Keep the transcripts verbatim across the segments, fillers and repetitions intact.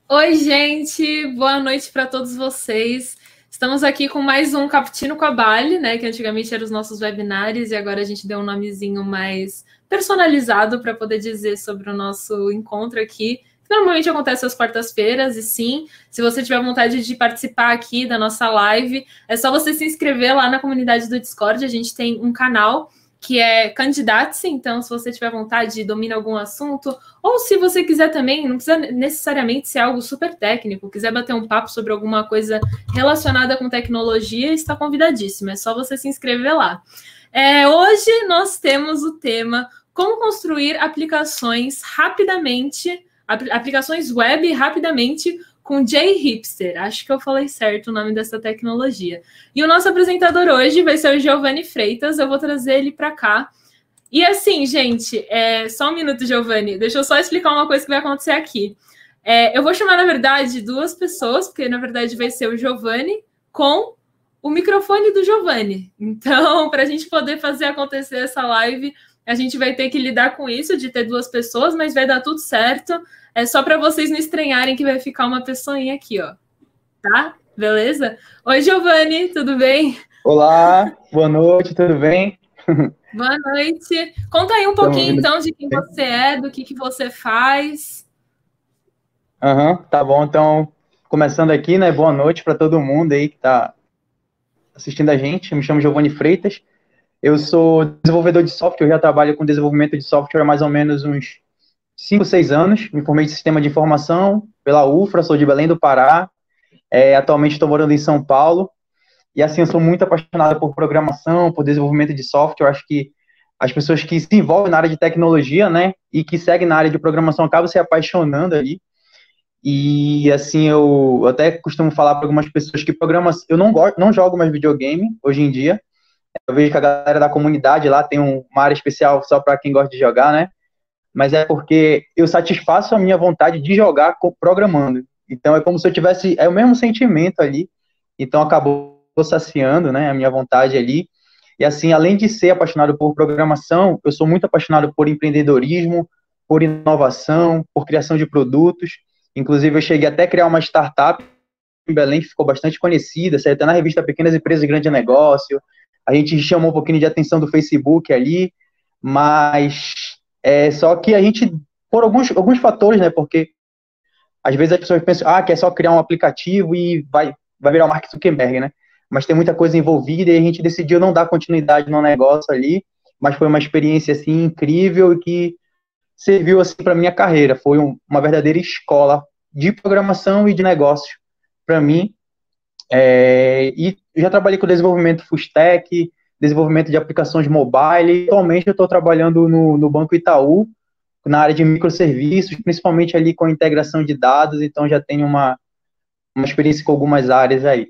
Oi, gente, boa noite para todos vocês. Estamos aqui com mais um Cappuccino com a Bali, né? Que antigamente eram os nossos webinários e agora a gente deu um nomezinho mais personalizado para poder dizer sobre o nosso encontro aqui. Que normalmente acontece às quartas-feiras, e sim, se você tiver vontade de participar aqui da nossa live, é só você se inscrever lá na comunidade do Discord. A gente tem um canal que é Candidate-se, então se você tiver vontade e domina algum assunto, ou se você quiser também, não precisa necessariamente ser algo super técnico, quiser bater um papo sobre alguma coisa relacionada com tecnologia, está convidadíssimo, é só você se inscrever lá. É, hoje nós temos o tema como construir aplicações rapidamente, aplicações web rapidamente com JHipster. Acho que eu falei certo o nome dessa tecnologia. E o nosso apresentador hoje vai ser o Giovanni Freitas. Eu vou trazer ele para cá. E assim, gente, é... só um minuto, Giovanni. Deixa eu só explicar uma coisa que vai acontecer aqui. É... Eu vou chamar, na verdade, duas pessoas, porque, na verdade, vai ser o Giovanni com o microfone do Giovanni. Então, para a gente poder fazer acontecer essa live, a gente vai ter que lidar com isso, de ter duas pessoas, mas vai dar tudo certo. É só para vocês não estranharem que vai ficar uma pessoinha aqui, ó. Tá? Beleza? Oi, Giovanni, tudo bem? Olá, boa noite, tudo bem? Boa noite. Conta aí um pouquinho, então, de quem você é, do que, que você faz. Aham, uhum, tá bom. Então, começando aqui, né? Boa noite para todo mundo aí que está assistindo a gente. Eu me chamo Giovanni Freitas. Eu sou desenvolvedor de software, eu já trabalho com desenvolvimento de software há mais ou menos uns cinco, seis anos. Me formei em sistema de informação pela U F R A, sou de Belém do Pará. É, atualmente estou morando em São Paulo. E assim, eu sou muito apaixonado por programação, por desenvolvimento de software. Eu acho que as pessoas que se envolvem na área de tecnologia, né, e que seguem na área de programação acabam se apaixonando ali. E assim, eu até costumo falar para algumas pessoas que programação, eu não gosto, não jogo mais videogame hoje em dia. Eu vejo que a galera da comunidade lá tem um, uma área especial só para quem gosta de jogar, né? Mas é porque eu satisfaço a minha vontade de jogar programando. Então é como se eu tivesse, é o mesmo sentimento ali. Então acabou saciando, né, a minha vontade ali. E assim, além de ser apaixonado por programação, eu sou muito apaixonado por empreendedorismo, por inovação, por criação de produtos. Inclusive, eu cheguei até a criar uma startup em Belém que ficou bastante conhecida, saiu até na revista Pequenas Empresas e Grande Negócio. A gente chamou um pouquinho de atenção do Facebook ali, mas é só que a gente, por alguns, alguns fatores, né, porque às vezes as pessoas pensam, ah, que é só criar um aplicativo e vai, vai virar o Mark Zuckerberg, né? Mas tem muita coisa envolvida e a gente decidiu não dar continuidade no negócio ali, mas foi uma experiência, assim, incrível e que serviu, assim, para minha carreira. Foi um, uma verdadeira escola de programação e de negócios para mim. É, e já trabalhei com desenvolvimento full stack, desenvolvimento de aplicações mobile, e atualmente eu estou trabalhando no, no Banco Itaú, na área de microserviços, principalmente ali com a integração de dados, então já tenho uma, uma experiência com algumas áreas aí.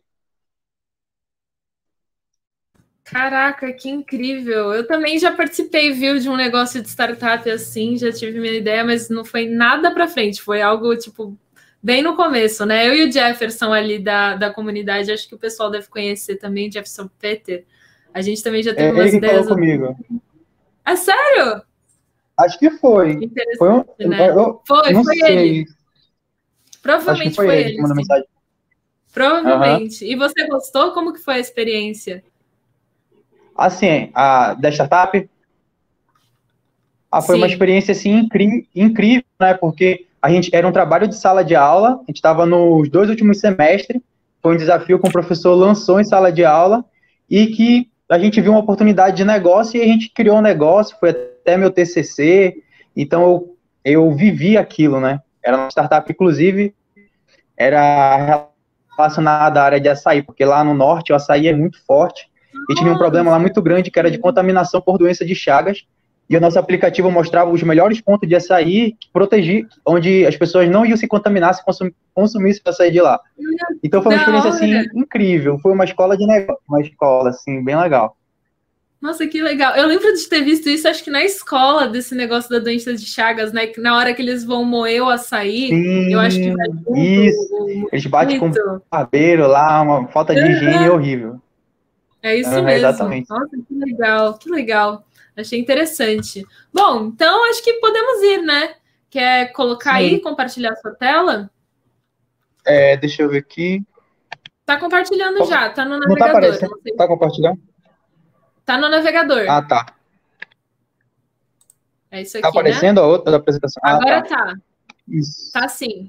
Caraca, que incrível! Eu também já participei, viu, de um negócio de startup assim, já tive minha ideia, mas não foi nada para frente, foi algo, tipo, bem no começo, né? Eu e o Jefferson ali da, da comunidade, acho que o pessoal deve conhecer também, Jefferson Peter. A gente também já teve É, umas ele que ideias... falou comigo. É sério? Acho que foi. Interessante, foi um, né? eu, foi, não foi sei. ele. Provavelmente Acho que foi, foi ele que ele, mandou sim. mensagem. Provavelmente. Uhum. E você gostou? Como que foi a experiência? Assim, a da startup, ah, foi sim. uma experiência assim incri, incrível, né? Porque a gente era um trabalho de sala de aula, a gente estava nos dois últimos semestres, foi um desafio que o professor lançou em sala de aula e que a gente viu uma oportunidade de negócio e a gente criou um negócio, foi até meu T C C, então eu, eu vivi aquilo, né? Era uma startup, inclusive, era relacionada à área de açaí, porque lá no norte o açaí é muito forte e tinha um problema lá muito grande que era de contaminação por doença de Chagas, e o nosso aplicativo mostrava os melhores pontos de açaí que protegia, onde as pessoas não iam se contaminar se consum, consumissem o açaí de lá. Então foi uma experiência assim incrível, foi uma escola de negócio, uma escola assim bem legal. Nossa, que legal. Eu lembro de ter visto isso, acho que na escola, desse negócio da doença de Chagas, né? Que na hora que eles vão moer o açaí, Sim, eu acho que vai junto, isso. O, o eles batem com o barbeiro lá, uma falta de higiene horrível. É isso uhum, mesmo. Exatamente. Nossa, que legal, que legal. Achei interessante. Bom, então acho que podemos ir, né? Quer colocar Sim. aí, compartilhar a sua tela? É, deixa eu ver aqui. Tá compartilhando Tá- já, tá no Não tá navegador. aparecendo? Não sei. Tá compartilhando? Tá no navegador. Ah, tá. É isso Tá aqui, né? aparecendo a outra da apresentação? Ah, Agora tá. tá. Isso. Tá sim.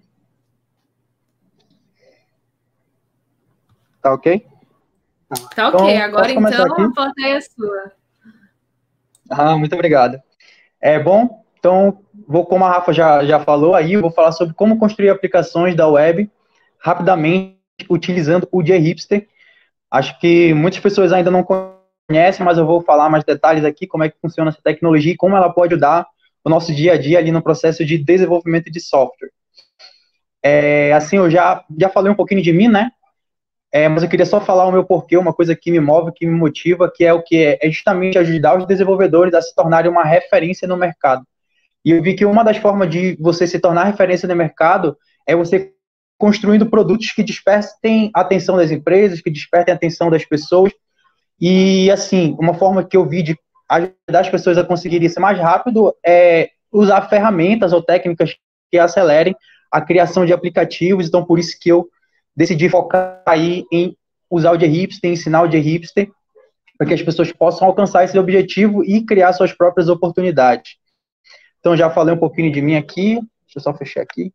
Tá ok? Tá ok. Então, Agora posso começar então aqui? a plateia é sua. Ah, muito obrigado. É bom, então, vou, como a Rafa já, já falou aí, eu vou falar sobre como construir aplicações da web rapidamente utilizando o JHipster. Acho que muitas pessoas ainda não conhecem, mas eu vou falar mais detalhes aqui, como é que funciona essa tecnologia e como ela pode ajudar o nosso dia a dia ali no processo de desenvolvimento de software. É, assim, eu já, já falei um pouquinho de mim, né? É, mas eu queria só falar o meu porquê, uma coisa que me move, que me motiva, que é o que é justamente ajudar os desenvolvedores a se tornarem uma referência no mercado. E eu vi que uma das formas de você se tornar referência no mercado é você construindo produtos que despertem a atenção das empresas, que despertem a atenção das pessoas. E, assim, uma forma que eu vi de ajudar as pessoas a conseguirem ser mais rápido é usar ferramentas ou técnicas que acelerem a criação de aplicativos. Então, por isso que eu decidi focar aí em usar o JHipster, ensinar o JHipster, para que as pessoas possam alcançar esse objetivo e criar suas próprias oportunidades. Então, já falei um pouquinho de mim aqui. Deixa eu só fechar aqui.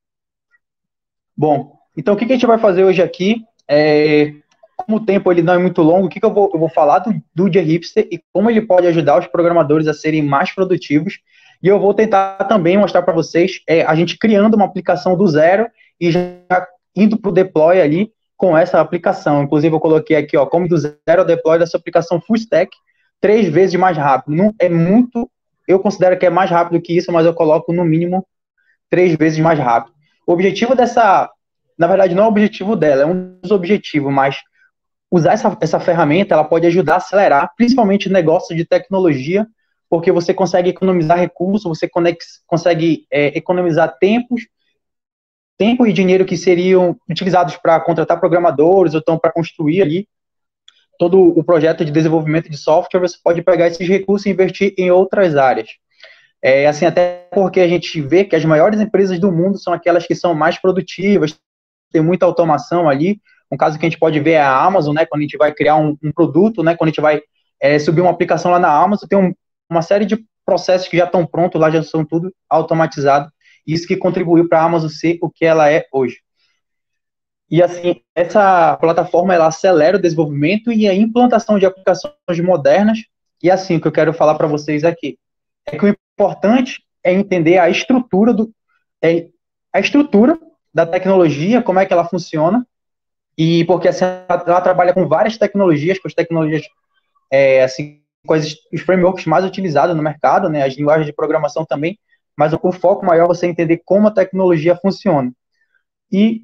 Bom, então o que a gente vai fazer hoje aqui? É, como o tempo ele não é muito longo, o que, que eu, vou, eu vou falar do, do JHipster e como ele pode ajudar os programadores a serem mais produtivos. E eu vou tentar também mostrar para vocês é, a gente criando uma aplicação do zero e já indo para o deploy ali com essa aplicação. Inclusive, eu coloquei aqui, ó, como do zero ao deploy dessa aplicação full stack, três vezes mais rápido. Não, é muito, eu considero que é mais rápido que isso, mas eu coloco no mínimo três vezes mais rápido. O objetivo dessa, na verdade, não é o objetivo dela, é um dos objetivos, mas usar essa, essa ferramenta, ela pode ajudar a acelerar, principalmente negócios de tecnologia, porque você consegue economizar recursos, você conex, consegue é, economizar tempos, tempo e dinheiro que seriam utilizados para contratar programadores ou então para construir ali todo o projeto de desenvolvimento de software, você pode pegar esses recursos e investir em outras áreas. É, assim, até porque a gente vê que as maiores empresas do mundo são aquelas que são mais produtivas, tem muita automação ali. Um caso que a gente pode ver é a Amazon, né, quando a gente vai criar um, um produto, né, quando a gente vai é, subir uma aplicação lá na Amazon, tem um, uma série de processos que já estão prontos lá, já são tudo automatizado, isso que contribuiu para a Amazon ser o que ela é hoje. E assim, essa plataforma, ela acelera o desenvolvimento e a implantação de aplicações modernas, e assim, o que eu quero falar para vocês aqui, é que o importante é entender a estrutura do é, a estrutura da tecnologia, como é que ela funciona, e porque assim, ela, ela trabalha com várias tecnologias, com as tecnologias, é, assim, com as, os frameworks mais utilizados no mercado, né, as linguagens de programação também, mas o, o foco maior é você entender como a tecnologia funciona. E,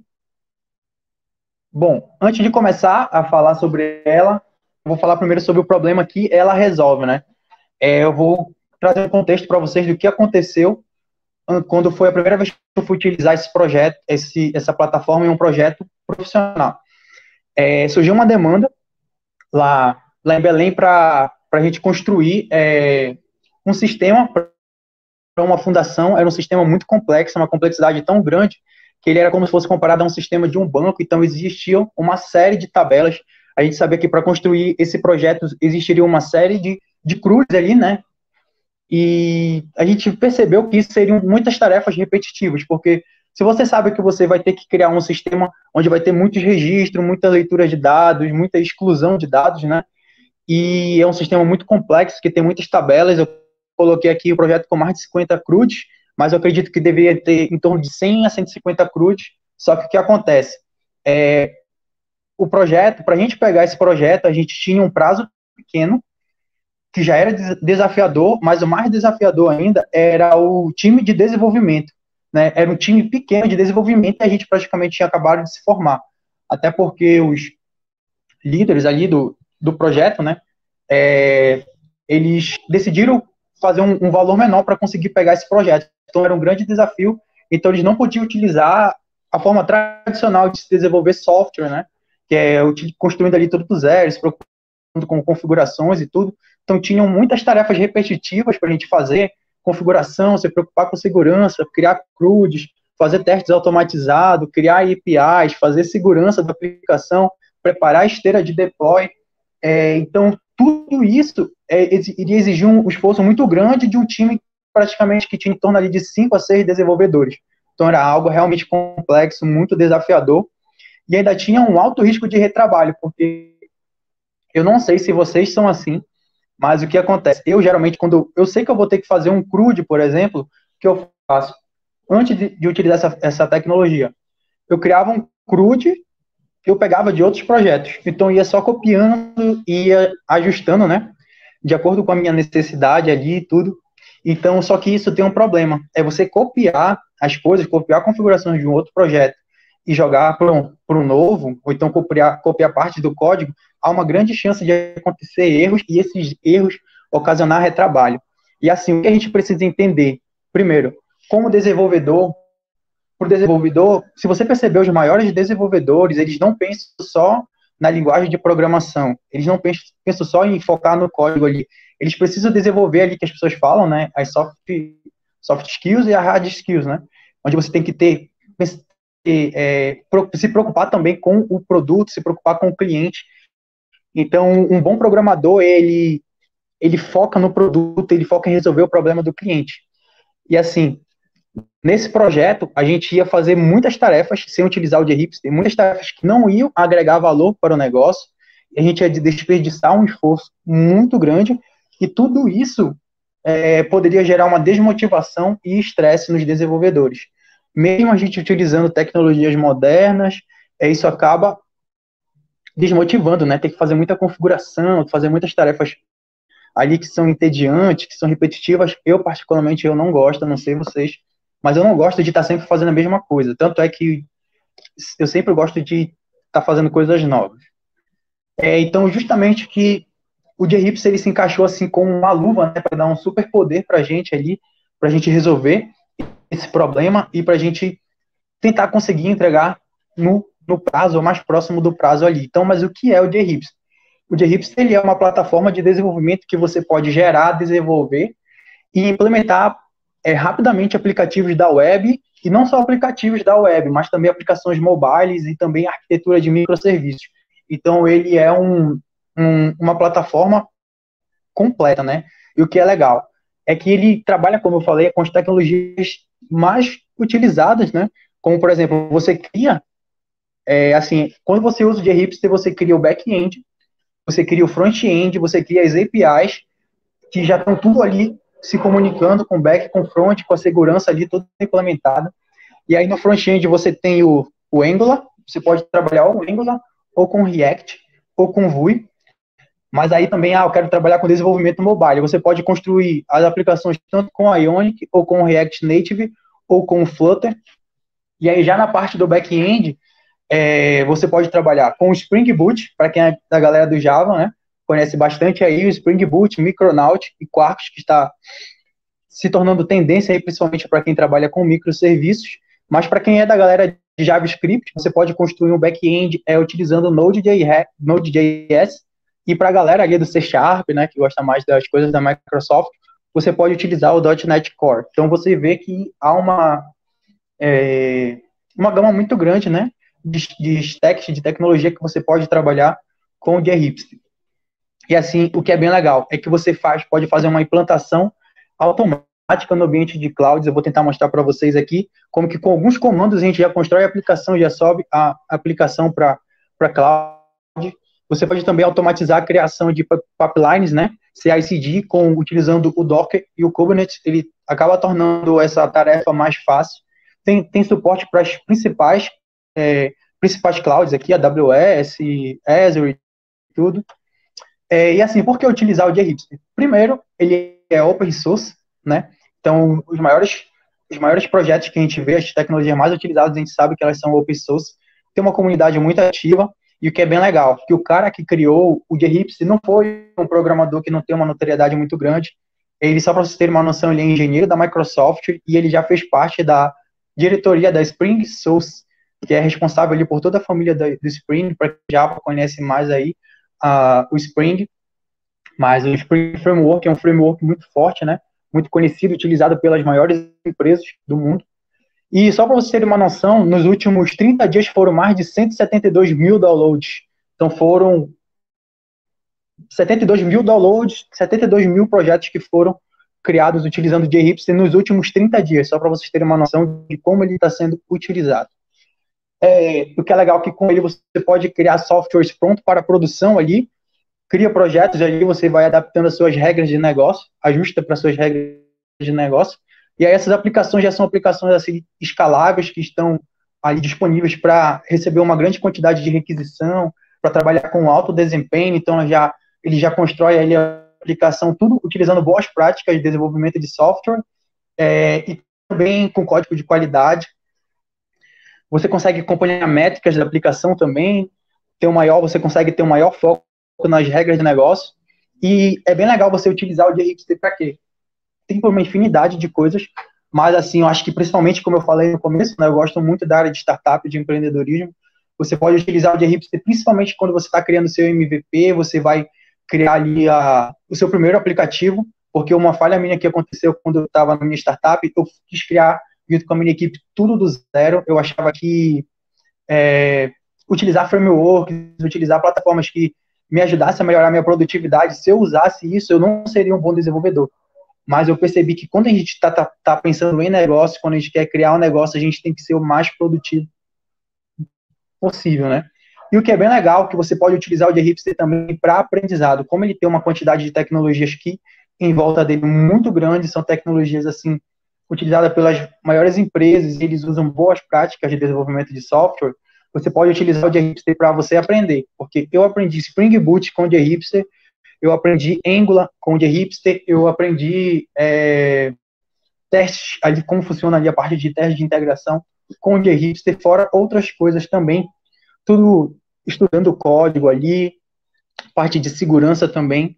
bom, antes de começar a falar sobre ela, eu vou falar primeiro sobre o problema que ela resolve, né? É, eu vou trazer um contexto para vocês do que aconteceu quando foi a primeira vez que eu fui utilizar esse projeto, esse, essa plataforma em um projeto profissional. É, surgiu uma demanda lá, lá em Belém para a gente construir é, um sistema para uma fundação. Era um sistema muito complexo, uma complexidade tão grande que ele era como se fosse comparado a um sistema de um banco, então existiam uma série de tabelas. A gente sabia que para construir esse projeto existiria uma série de, de cruzes ali, né? E a gente percebeu que isso seriam muitas tarefas repetitivas, porque se você sabe que você vai ter que criar um sistema onde vai ter muitos registros, muita leitura de dados, muita exclusão de dados, né? E é um sistema muito complexo, que tem muitas tabelas. Eu coloquei aqui o projeto com mais de cinquenta C R U Ds, mas eu acredito que deveria ter em torno de cem a cento e cinquenta C R U Ds. Só que o que acontece? É, o projeto, para a gente pegar esse projeto, a gente tinha um prazo pequeno, que já era desafiador, mas o mais desafiador ainda era o time de desenvolvimento, né? Era um time pequeno de desenvolvimento e a gente praticamente tinha acabado de se formar, até porque os líderes ali do, do projeto, né, é, eles decidiram fazer um, um valor menor para conseguir pegar esse projeto, então era um grande desafio, então eles não podiam utilizar a forma tradicional de se desenvolver software, né, que é construindo ali tudo do zero, se preocupando com configurações e tudo. Então, tinham muitas tarefas repetitivas para a gente fazer, configuração, se preocupar com segurança, criar C R U Ds, fazer testes automatizados, criar A P Is, fazer segurança da aplicação, preparar a esteira de deploy. É, então, tudo isso é, iria exigir um esforço muito grande de um time praticamente que tinha em torno ali de cinco a seis desenvolvedores. Então, era algo realmente complexo, muito desafiador, e ainda tinha um alto risco de retrabalho, porque eu não sei se vocês são assim, mas o que acontece? Eu, geralmente, quando eu sei que eu vou ter que fazer um CRUD, por exemplo, o que eu faço? Antes de, de utilizar essa, essa tecnologia, eu criava um CRUD que eu pegava de outros projetos. Então, ia só copiando, ia ajustando, né? De acordo com a minha necessidade ali e tudo. Então, só que isso tem um problema. É você copiar as coisas, copiar configurações de um outro projeto e jogar para um, para um novo, ou então copiar, copiar parte do código, há uma grande chance de acontecer erros e esses erros ocasionar retrabalho. E assim, o que a gente precisa entender? Primeiro, como desenvolvedor, para o desenvolvedor, se você perceber, os maiores desenvolvedores, eles não pensam só na linguagem de programação, eles não pensam, pensam só em focar no código ali, eles precisam desenvolver ali, que as pessoas falam, né, as soft, soft skills e as hard skills, né, onde você tem que ter, é, se preocupar também com o produto, se preocupar com o cliente. Então, um bom programador, ele, ele foca no produto, ele foca em resolver o problema do cliente. E assim, nesse projeto, a gente ia fazer muitas tarefas sem utilizar o JHipster, muitas tarefas que não iam agregar valor para o negócio, e a gente ia desperdiçar um esforço muito grande, e tudo isso é, poderia gerar uma desmotivação e estresse nos desenvolvedores. Mesmo a gente utilizando tecnologias modernas, é, isso acaba desmotivando, né? Tem que fazer muita configuração, fazer muitas tarefas ali que são entediantes, que são repetitivas. Eu, particularmente, eu não gosto, não sei vocês, mas eu não gosto de estar sempre fazendo a mesma coisa. Tanto é que eu sempre gosto de estar fazendo coisas novas. É, então, justamente que o JHipster, ele se encaixou assim com uma luva, né, para dar um super poder para a gente ali, para a gente resolver esse problema e para a gente tentar conseguir entregar no, no prazo, ou mais próximo do prazo ali. Então, mas o que é o JHipster? O JHipster, ele é uma plataforma de desenvolvimento que você pode gerar, desenvolver e implementar é, rapidamente aplicativos da web, e não só aplicativos da web, mas também aplicações mobiles e também arquitetura de microserviços. Então, ele é um, um, uma plataforma completa, né? E o que é legal é que ele trabalha, como eu falei, com as tecnologias mais utilizadas, né? Como, por exemplo, você cria, é, assim, quando você usa o JHipster, você cria o back-end, você cria o front-end, você cria as A P Is, que já estão tudo ali se comunicando com back, com front, com a segurança ali toda implementada. E aí no front-end você tem o, o Angular, você pode trabalhar ou com Angular, ou com React, ou com Vue. Mas aí também, ah, eu quero trabalhar com desenvolvimento mobile. Você pode construir as aplicações tanto com Ionic, ou com React Native, ou com Flutter. E aí já na parte do back-end, é, você pode trabalhar com o Spring Boot, para quem é da galera do Java, né? Conhece bastante aí o Spring Boot, Micronaut e Quarkus, que está se tornando tendência aí, principalmente para quem trabalha com microserviços. Mas para quem é da galera de JavaScript, você pode construir um back-end é, utilizando Node.js, Node.js, e para a galera ali do C Sharp, né, que gosta mais das coisas da Microsoft, você pode utilizar o .NET Core. Então você vê que há uma, é, uma gama muito grande, né, de, de stacks, de tecnologia que você pode trabalhar com o JHipster. E assim, o que é bem legal é que você faz, pode fazer uma implantação automática no ambiente de clouds. Eu vou tentar mostrar para vocês aqui como que com alguns comandos a gente já constrói a aplicação, já sobe a aplicação para para cloud. Você pode também automatizar a criação de pipelines, né? C I C D, com, utilizando o Docker e o Kubernetes, ele acaba tornando essa tarefa mais fácil. Tem, tem suporte para as principais, é, principais clouds aqui, a AWS, Azure e tudo. É, e assim, por que utilizar o JHipster? Primeiro, ele é open source, né? Então, os maiores, os maiores projetos que a gente vê, as tecnologias mais utilizadas, a gente sabe que elas são open source. Tem uma comunidade muito ativa, e o que é bem legal, que o cara que criou o JHipster não foi um programador que não tem uma notoriedade muito grande. Ele, só para vocês terem uma noção, ele é engenheiro da Microsoft, e ele já fez parte da diretoria da Spring Source, que é responsável ali por toda a família do, do Spring, para quem já conhece mais aí, Uh, o Spring, mas o Spring Framework é um framework muito forte, né, muito conhecido, utilizado pelas maiores empresas do mundo, E só para vocês terem uma noção, nos últimos trinta dias foram mais de cento e setenta e dois mil downloads. Então foram setenta e dois mil downloads, setenta e dois mil projetos que foram criados utilizando o JHipster nos últimos trinta dias, só para vocês terem uma noção de como ele está sendo utilizado. É, o que é legal é que com ele você pode criar softwares pronto para produção ali, cria projetos ali, você vai adaptando as suas regras de negócio, ajusta para as suas regras de negócio, e aí essas aplicações já são aplicações assim, escaláveis, que estão ali disponíveis para receber uma grande quantidade de requisição, para trabalhar com alto desempenho, então já, ele já constrói ali a aplicação, tudo utilizando boas práticas de desenvolvimento de software, é, e também com código de qualidade. Você consegue acompanhar métricas da aplicação também, ter um maior, você consegue ter um maior foco nas regras de negócio, e é bem legal você utilizar o JHipster para quê? Tem uma infinidade de coisas, mas assim, eu acho que principalmente, como eu falei no começo, né, eu gosto muito da área de startup, de empreendedorismo, você pode utilizar o JHipster principalmente quando você está criando seu M V P, você vai criar ali a, o seu primeiro aplicativo, porque uma falha minha que aconteceu quando eu estava na minha startup, eu quis criar, junto com a minha equipe, tudo do zero, eu achava que é, utilizar frameworks, utilizar plataformas que me ajudassem a melhorar a minha produtividade, se eu usasse isso, eu não seria um bom desenvolvedor. Mas eu percebi que quando a gente está tá, tá pensando em negócio, quando a gente quer criar um negócio, a gente tem que ser o mais produtivo possível, né? E o que é bem legal, que você pode utilizar o JHipster também para aprendizado. Como ele tem uma quantidade de tecnologias que em volta dele muito grande, são tecnologias assim utilizadas pelas maiores empresas, e eles usam boas práticas de desenvolvimento de software, você pode utilizar o JHipster para você aprender. Porque eu aprendi Spring Boot com o JHipster, eu aprendi Angular com o JHipster, eu aprendi é, testes, ali, como funciona ali a parte de teste de integração com o JHipster, fora outras coisas também, tudo estudando código ali, parte de segurança também.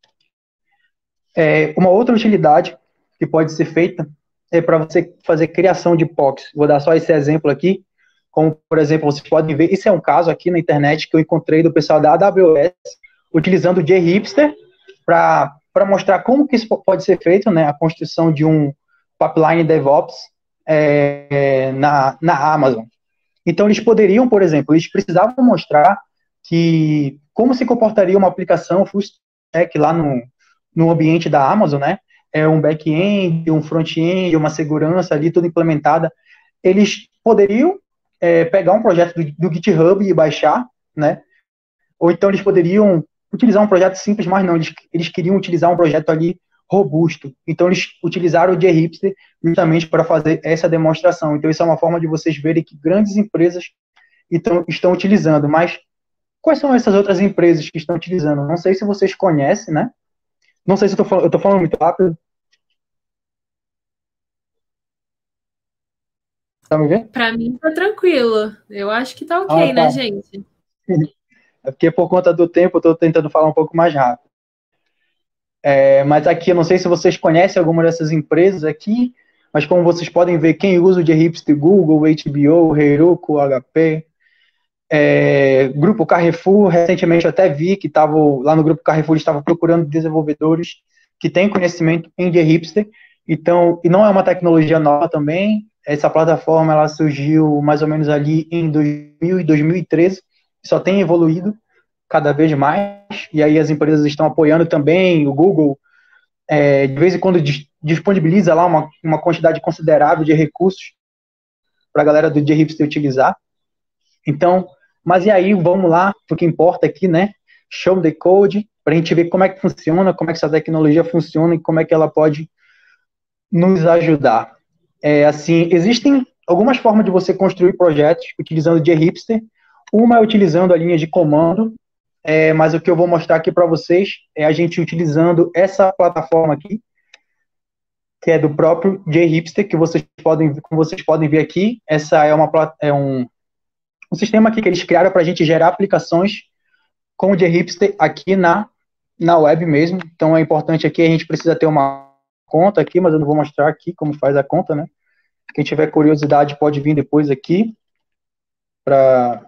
É, uma outra utilidade que pode ser feita é para você fazer criação de P O Cs. Vou dar só esse exemplo aqui, como, por exemplo, vocês podem ver, esse é um caso aqui na internet que eu encontrei do pessoal da A W S, utilizando o JHipster para mostrar como que isso pode ser feito, né, a construção de um pipeline DevOps é, na, na Amazon. Então, eles poderiam, por exemplo, eles precisavam mostrar que como se comportaria uma aplicação full stack lá no, no ambiente da Amazon, né, é um back-end, um front-end, uma segurança ali, tudo implementada. Eles poderiam é, pegar um projeto do, do GitHub e baixar, né, ou então eles poderiam utilizar um projeto simples, mas não, eles, eles queriam utilizar um projeto ali robusto. Então, eles utilizaram o JHipster justamente para fazer essa demonstração. Então, isso é uma forma de vocês verem que grandes empresas estão, estão utilizando. Mas, quais são essas outras empresas que estão utilizando? Não sei se vocês conhecem, né? Não sei se eu estou falando, eu tô falando muito rápido. Tá me vendo? Para mim, tá tranquilo. Eu acho que tá ok, ah, tá. né, gente? É porque, por conta do tempo, eu estou tentando falar um pouco mais rápido. É, mas aqui, eu não sei se vocês conhecem alguma dessas empresas aqui, mas como vocês podem ver, quem usa o JHipster, Google, H B O, Heroku, H P, é, Grupo Carrefour, recentemente eu até vi que tava, lá no Grupo Carrefour estava procurando desenvolvedores que têm conhecimento em JHipster, então, e não é uma tecnologia nova também, essa plataforma ela surgiu mais ou menos ali em dois mil e dois mil e treze, só tem evoluído cada vez mais, e aí as empresas estão apoiando também, o Google, é, de vez em quando disponibiliza lá uma, uma quantidade considerável de recursos para a galera do JHipster utilizar. Então, mas e aí, vamos lá, o que importa aqui, né, show the code, para a gente ver como é que funciona, como é que essa tecnologia funciona e como é que ela pode nos ajudar. É, assim, existem algumas formas de você construir projetos utilizando o JHipster. Uma é utilizando a linha de comando, é, mas o que eu vou mostrar aqui para vocês é a gente utilizando essa plataforma aqui, que é do próprio JHipster, que vocês podem, como vocês podem ver aqui. Essa é, uma, é um, um sistema aqui que eles criaram para a gente gerar aplicações com o JHipster aqui na, na web mesmo. Então é importante aqui, a gente precisa ter uma conta aqui, mas eu não vou mostrar aqui como faz a conta, né? Quem tiver curiosidade pode vir depois aqui para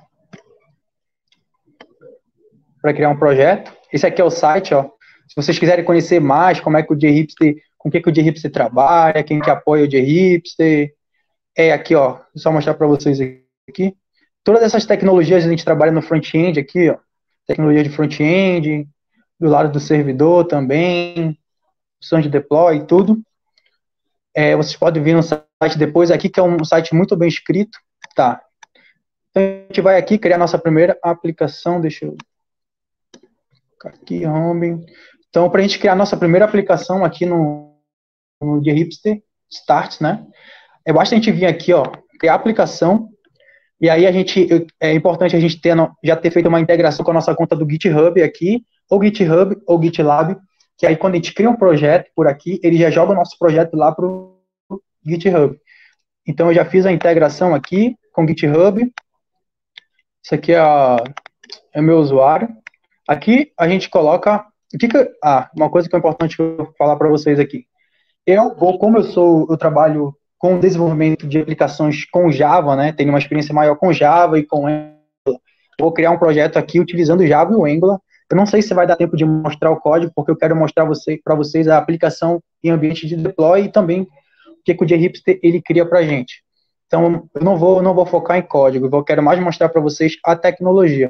para criar um projeto. Esse aqui é o site, ó. Se vocês quiserem conhecer mais como é que o JHipster, com o que, que o JHipster trabalha, quem que apoia o JHipster, é aqui, ó, vou só mostrar para vocês aqui. Todas essas tecnologias a gente trabalha no front-end aqui, ó. Tecnologia de front-end, do lado do servidor também, opção de deploy e tudo. É, vocês podem vir no site depois aqui, que é um site muito bem escrito. Tá. Então, a gente vai aqui criar nossa primeira aplicação. Deixa eu... Aqui, home. Então, para a gente criar nossa primeira aplicação aqui no, no Jhipster Start, né? É basta a gente vir aqui, ó, criar a aplicação. E aí a gente, é importante a gente ter, já ter feito uma integração com a nossa conta do GitHub aqui, ou GitHub, ou GitLab, que aí quando a gente cria um projeto por aqui, ele já joga o nosso projeto lá para o GitHub. Então eu já fiz a integração aqui com o GitHub. Isso aqui é, a, é o meu usuário. Aqui a gente coloca... O que que, ah, uma coisa que é importante eu falar para vocês aqui. Eu vou, como eu sou, eu trabalho com desenvolvimento de aplicações com Java, né? Tenho uma experiência maior com Java e com Angular. Vou criar um projeto aqui utilizando Java e o Angular. Eu não sei se vai dar tempo de mostrar o código, porque eu quero mostrar você, para vocês a aplicação em ambiente de deploy e também o que, que o Jhipster ele cria para a gente. Então, eu não vou, não vou focar em código, eu quero mais mostrar para vocês a tecnologia.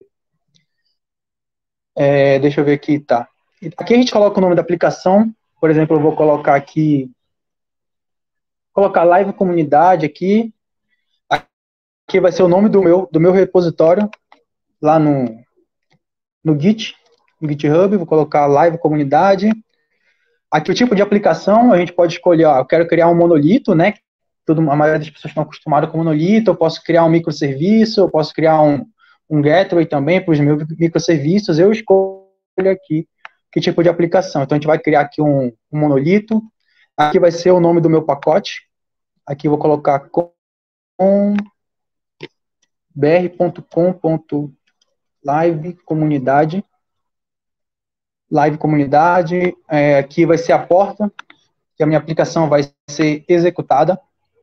É, deixa eu ver aqui, tá. Aqui a gente coloca o nome da aplicação, por exemplo, eu vou colocar aqui, colocar live comunidade aqui, aqui vai ser o nome do meu, do meu repositório, lá no, no Git, no GitHub, vou colocar live comunidade. Aqui o tipo de aplicação, a gente pode escolher, ó, eu quero criar um monolito, né, Todo, a maioria das pessoas estão acostumadas com monolito, eu posso criar um microserviço, eu posso criar um, um gateway também para os meus microserviços, eu escolho aqui que tipo de aplicação. Então, a gente vai criar aqui um, um monolito, aqui vai ser o nome do meu pacote, aqui eu vou colocar com br ponto com ponto live comunidade, live comunidade, é, aqui vai ser a porta, que a minha aplicação vai ser executada.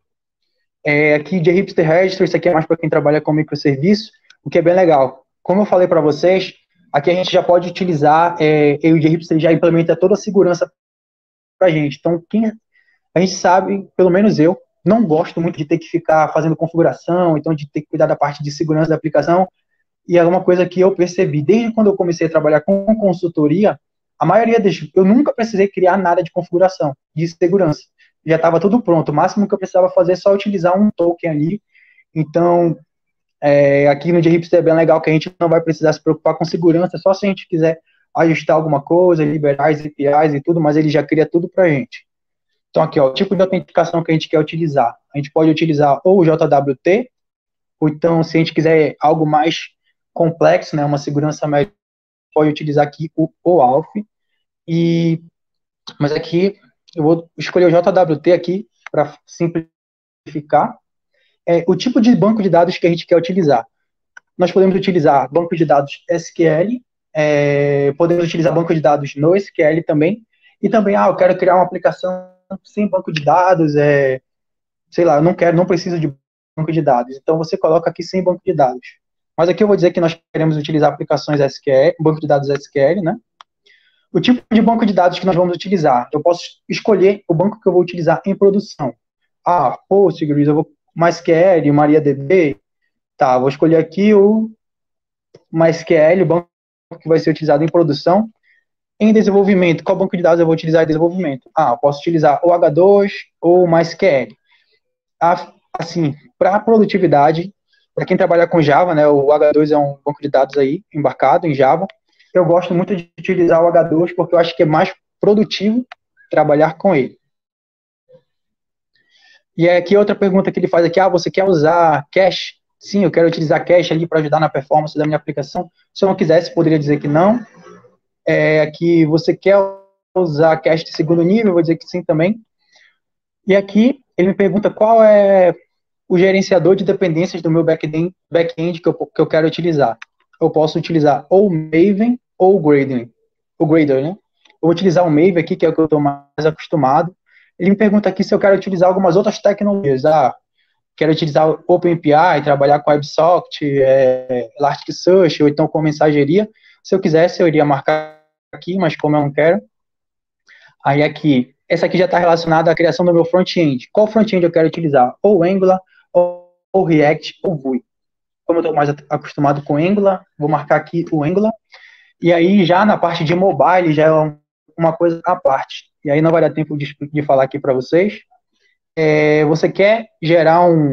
É, aqui de Jhipster Registry, isso aqui é mais para quem trabalha com microserviço, o que é bem legal. Como eu falei para vocês, aqui a gente já pode utilizar, é, e o Jhipster já implementa toda a segurança para a gente. Então, quem, a gente sabe, pelo menos eu, não gosto muito de ter que ficar fazendo configuração, então de ter que cuidar da parte de segurança da aplicação, e é uma coisa que eu percebi, desde quando eu comecei a trabalhar com consultoria, a maioria das, eu nunca precisei criar nada de configuração, de segurança. Já estava tudo pronto, o máximo que eu precisava fazer é só utilizar um token ali. Então, é, aqui no Jhipster é bem legal que a gente não vai precisar se preocupar com segurança, só se a gente quiser ajustar alguma coisa, liberar as A P Is e tudo, mas ele já cria tudo para a gente. Então, aqui, ó, o tipo de autenticação que a gente quer utilizar. A gente pode utilizar ou o J W T, ou então, se a gente quiser algo mais complexo, né, uma segurança média, pode utilizar aqui o O Auth. E, mas aqui, eu vou escolher o J W T aqui, para simplificar. É, o tipo de banco de dados que a gente quer utilizar. Nós podemos utilizar banco de dados S Q L, é, podemos utilizar banco de dados no S Q L também, e também, ah, eu quero criar uma aplicação sem banco de dados, é, sei lá, eu não quero, não preciso de banco de dados, então você coloca aqui sem banco de dados. Mas aqui eu vou dizer que nós queremos utilizar aplicações S Q L, banco de dados S Q L, né? O tipo de banco de dados que nós vamos utilizar, eu posso escolher o banco que eu vou utilizar em produção. Ah, Postgres, eu vou MySQL, MariaDB, tá, vou escolher aqui o MySQL, o banco que vai ser utilizado em produção. Em desenvolvimento, qual banco de dados eu vou utilizar em desenvolvimento? Ah, eu posso utilizar o H dois ou o MySQL. Assim, para produtividade, para quem trabalha com Java, né, o H dois é um banco de dados aí, embarcado em Java. Eu gosto muito de utilizar o H dois porque eu acho que é mais produtivo trabalhar com ele. E aqui outra pergunta que ele faz aqui, ah, você quer usar cache? Sim, eu quero utilizar cache ali para ajudar na performance da minha aplicação. Se eu não quisesse, poderia dizer que não. É, aqui, você quer usar cache de segundo nível? Eu vou dizer que sim também. E aqui, ele me pergunta qual é o gerenciador de dependências do meu back-end back que, eu, que eu quero utilizar. Eu posso utilizar ou o Maven ou o Gradle. O Gradle, né? Eu vou utilizar o Maven aqui, que é o que eu estou mais acostumado. Ele me pergunta aqui se eu quero utilizar algumas outras tecnologias. Ah, quero utilizar o OpenAPI, trabalhar com WebSocket, é, Elasticsearch, ou então com mensageria. Se eu quisesse, eu iria marcar aqui, mas como eu não quero. Aí aqui, essa aqui já está relacionada à criação do meu front-end. Qual front-end eu quero utilizar? Ou Angular, ou, ou React, ou Vue. Como eu estou mais acostumado com Angular, vou marcar aqui o Angular. E aí, já na parte de mobile, já é uma coisa à parte. E aí não vai dar tempo de, de falar aqui para vocês. É, você quer gerar um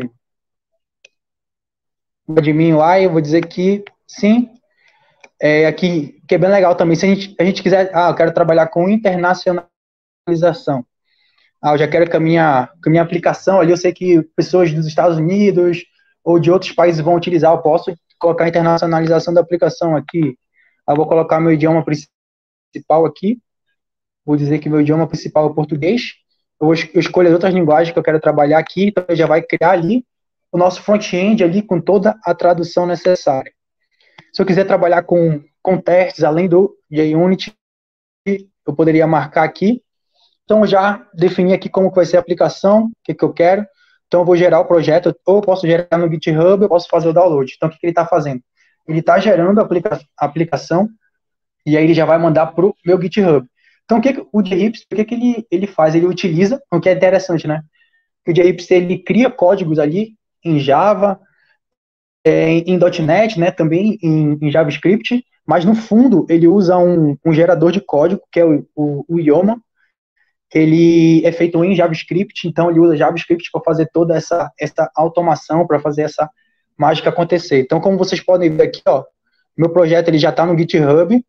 admin lá, eu vou dizer que sim. É, aqui, que é bem legal também, se a gente, a gente quiser, ah, eu quero trabalhar com internacionalização. Ah, eu já quero que a minha, que a minha aplicação ali, eu sei que pessoas dos Estados Unidos ou de outros países vão utilizar, eu posso colocar a internacionalização da aplicação aqui. Eu vou colocar meu idioma principal aqui, vou dizer que meu idioma principal é português, eu vou eu escolho outras linguagens que eu quero trabalhar aqui, então já vai criar ali o nosso front-end ali com toda a tradução necessária. Se eu quiser trabalhar com, com testes, além do JUnit, eu poderia marcar aqui. Então, eu já defini aqui como vai ser a aplicação, o que, que eu quero. Então, eu vou gerar o projeto, ou eu posso gerar no GitHub, eu posso fazer o download. Então, o que, que ele está fazendo? Ele está gerando a, aplica a aplicação, e aí ele já vai mandar para o meu GitHub. Então, o que, que o JHipster, o que, que ele, ele faz? Ele utiliza, o que é interessante, né? O JHipster, ele cria códigos ali em Java, é, em .NET, né, também em, em JavaScript, mas no fundo ele usa um, um gerador de código, que é o, o, o Ioma. Ele é feito em JavaScript, então ele usa JavaScript para fazer toda essa, essa automação, para fazer essa mágica acontecer. Então, como vocês podem ver aqui, ó, meu projeto ele já está no GitHub.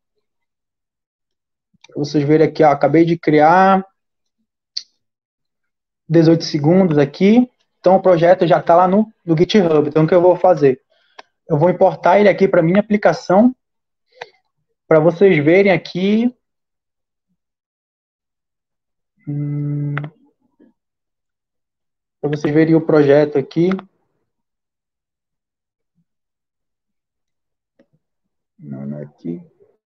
Vocês verem aqui, ó, acabei de criar dezoito segundos aqui. Então, o projeto já está lá no, no GitHub. Então, o que eu vou fazer? Eu vou importar ele aqui para minha aplicação, para vocês verem aqui. Hum, para vocês verem o projeto aqui. Não, não é aqui.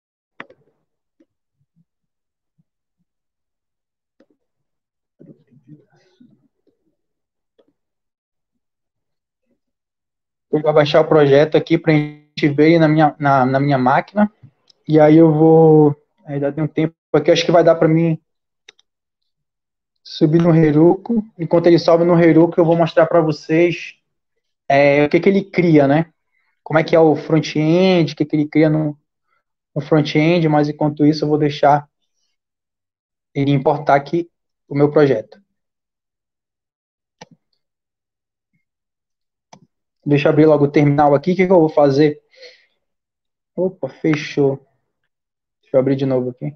Eu vou baixar o projeto aqui para a gente ver na minha, na, na minha máquina. E aí eu vou... Ainda tem um tempo aqui, acho que vai dar para mim subir no Heroku. Enquanto ele sobe no Heroku, eu vou mostrar para vocês é, o que, que ele cria, né? Como é que é o front-end, o que, que ele cria no, no front-end, mas enquanto isso eu vou deixar ele importar aqui o meu projeto. Deixa eu abrir logo o terminal aqui, o que, que eu vou fazer? Opa, fechou. Deixa eu abrir de novo aqui.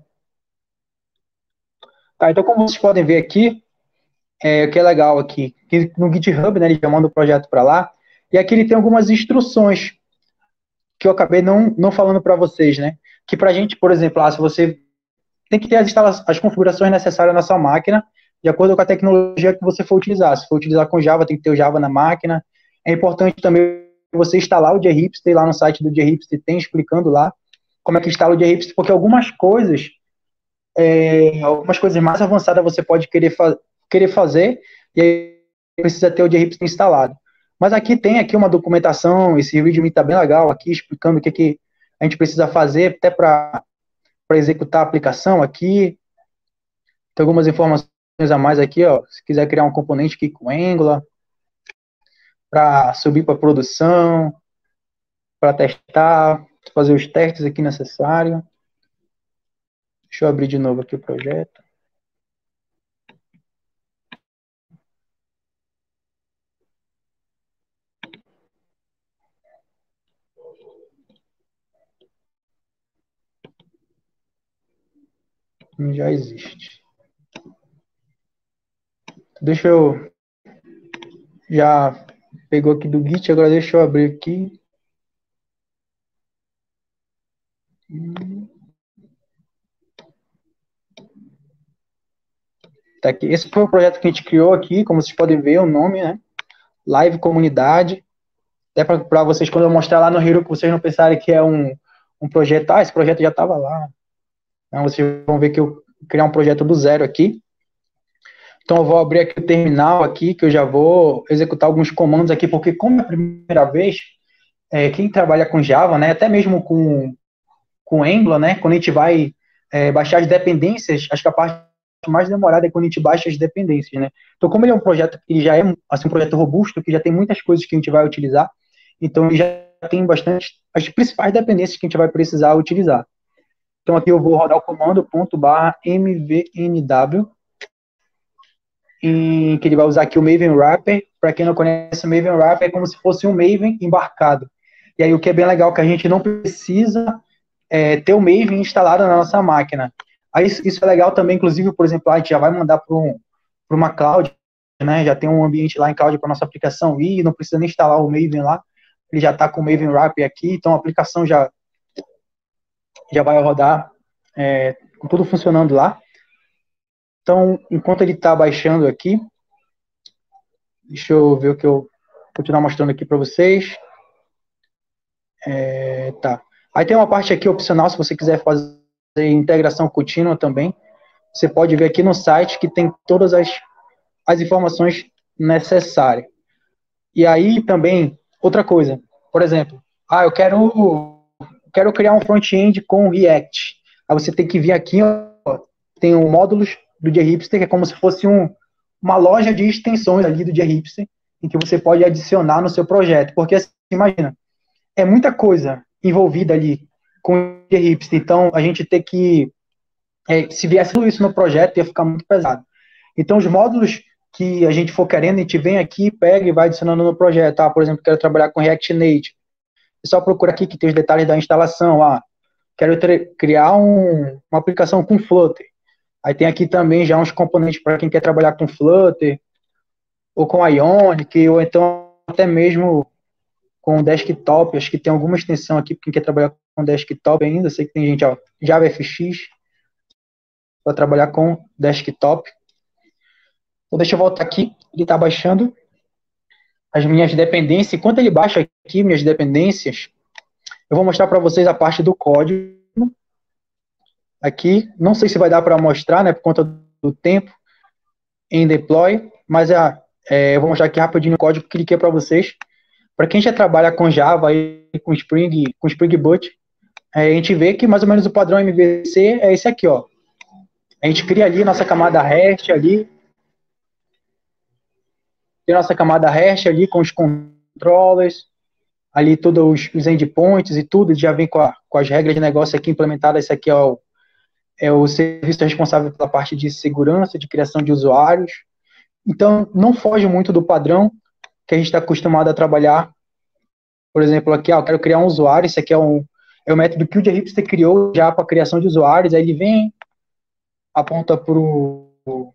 Tá, então como vocês podem ver aqui, é, o que é legal aqui, que no GitHub, né, ele já manda o projeto para lá, e aqui ele tem algumas instruções que eu acabei não, não falando para vocês, né? Que para a gente, por exemplo, ah, se você tem que ter as, as configurações necessárias na sua máquina, de acordo com a tecnologia que você for utilizar. Se for utilizar com Java, tem que ter o Java na máquina. É importante também você instalar o JHipster, lá no site do JHipster tem explicando lá como é que instala o JHipster, porque algumas coisas, é, algumas coisas mais avançadas você pode querer, fa querer fazer, e aí precisa ter o JHipster instalado. Mas aqui tem aqui uma documentação, esse vídeo está bem legal aqui, explicando o que, que a gente precisa fazer, até para para executar a aplicação aqui. Tem algumas informações a mais aqui, ó. Se quiser criar um componente aqui com Angular, para subir para produção, para testar, fazer os testes aqui necessários. Deixa eu abrir de novo aqui o projeto. Já existe. Deixa eu... Já pegou aqui do Git, agora deixa eu abrir aqui. Tá aqui. Esse foi o projeto que a gente criou aqui, como vocês podem ver, o nome, né? Live Comunidade. Até para vocês, quando eu mostrar lá no Heroku, vocês não pensarem que é um, um projeto, ah, esse projeto já estava lá. Então, vocês vão ver que eu criar um projeto do zero aqui. Então, eu vou abrir aqui o terminal aqui, que eu já vou executar alguns comandos aqui, porque como é a primeira vez, é, quem trabalha com Java, né, até mesmo com, com Angular, né, quando a gente vai é, baixar as dependências, acho que a parte mais demorada é quando a gente baixa as dependências, né? Então, como ele é um projeto que já é assim, um projeto robusto, que já tem muitas coisas que a gente vai utilizar, então ele já tem bastante as principais dependências que a gente vai precisar utilizar. Então, aqui eu vou rodar o comando ponto barra mvnw, em que ele vai usar aqui o Maven Wrapper. Para quem não conhece, o Maven Wrapper é como se fosse um Maven embarcado. E aí o que é bem legal é que a gente não precisa é, ter o Maven instalado na nossa máquina. Aí isso é legal também, inclusive, por exemplo, a gente já vai mandar para um, uma cloud, né? Já tem um ambiente lá em cloud para nossa aplicação e não precisa nem instalar o Maven lá. Ele já está com o Maven Wrapper aqui, então a aplicação já, já vai rodar é, com tudo funcionando lá. Então, enquanto ele está baixando aqui, deixa eu ver o que eu continuar mostrando aqui para vocês. É, tá. Aí tem uma parte aqui opcional, se você quiser fazer integração contínua também. Você pode ver aqui no site que tem todas as, as informações necessárias. E aí também, outra coisa, por exemplo, ah, eu quero, quero criar um front-end com React. Aí você tem que vir aqui, ó, tem um módulos do JHipster, que é como se fosse um, uma loja de extensões ali do JHipster, em que você pode adicionar no seu projeto. Porque, assim, imagina, é muita coisa envolvida ali com o JHipster. Então, a gente tem que, é, se viesse tudo isso no projeto, ia ficar muito pesado. Então, os módulos que a gente for querendo, a gente vem aqui, pega e vai adicionando no projeto. Ah, por exemplo, quero trabalhar com React Native. É só procurar aqui que tem os detalhes da instalação. Ah, quero criar um, uma aplicação com Flutter. Aí tem aqui também já uns componentes para quem quer trabalhar com Flutter, ou com Ionic, ou então até mesmo com desktop. Acho que tem alguma extensão aqui para quem quer trabalhar com desktop ainda. Sei que tem gente, ó, JavaFX, para trabalhar com desktop. Então deixa eu voltar aqui, ele está baixando as minhas dependências. Enquanto ele baixa aqui minhas dependências, eu vou mostrar para vocês a parte do código. Aqui, não sei se vai dar para mostrar, né, por conta do tempo, em deploy, mas é, é, eu vou mostrar aqui rapidinho o código que cliquei para vocês. Para quem já trabalha com Java, aí, com Spring, com Spring Boot, é, a gente vê que mais ou menos o padrão M V C é esse aqui, ó. A gente cria ali nossa camada REST ali, tem nossa camada REST ali com os controllers, ali todos os, os endpoints e tudo, já vem com, a, com as regras de negócio aqui implementadas. Esse aqui é o, é o serviço responsável pela parte de segurança, de criação de usuários. Então, não foge muito do padrão que a gente está acostumado a trabalhar. Por exemplo, aqui, ó, eu quero criar um usuário. Esse aqui é, um, é o método que o JHipster criou já para a criação de usuários. Aí ele vem, aponta para o...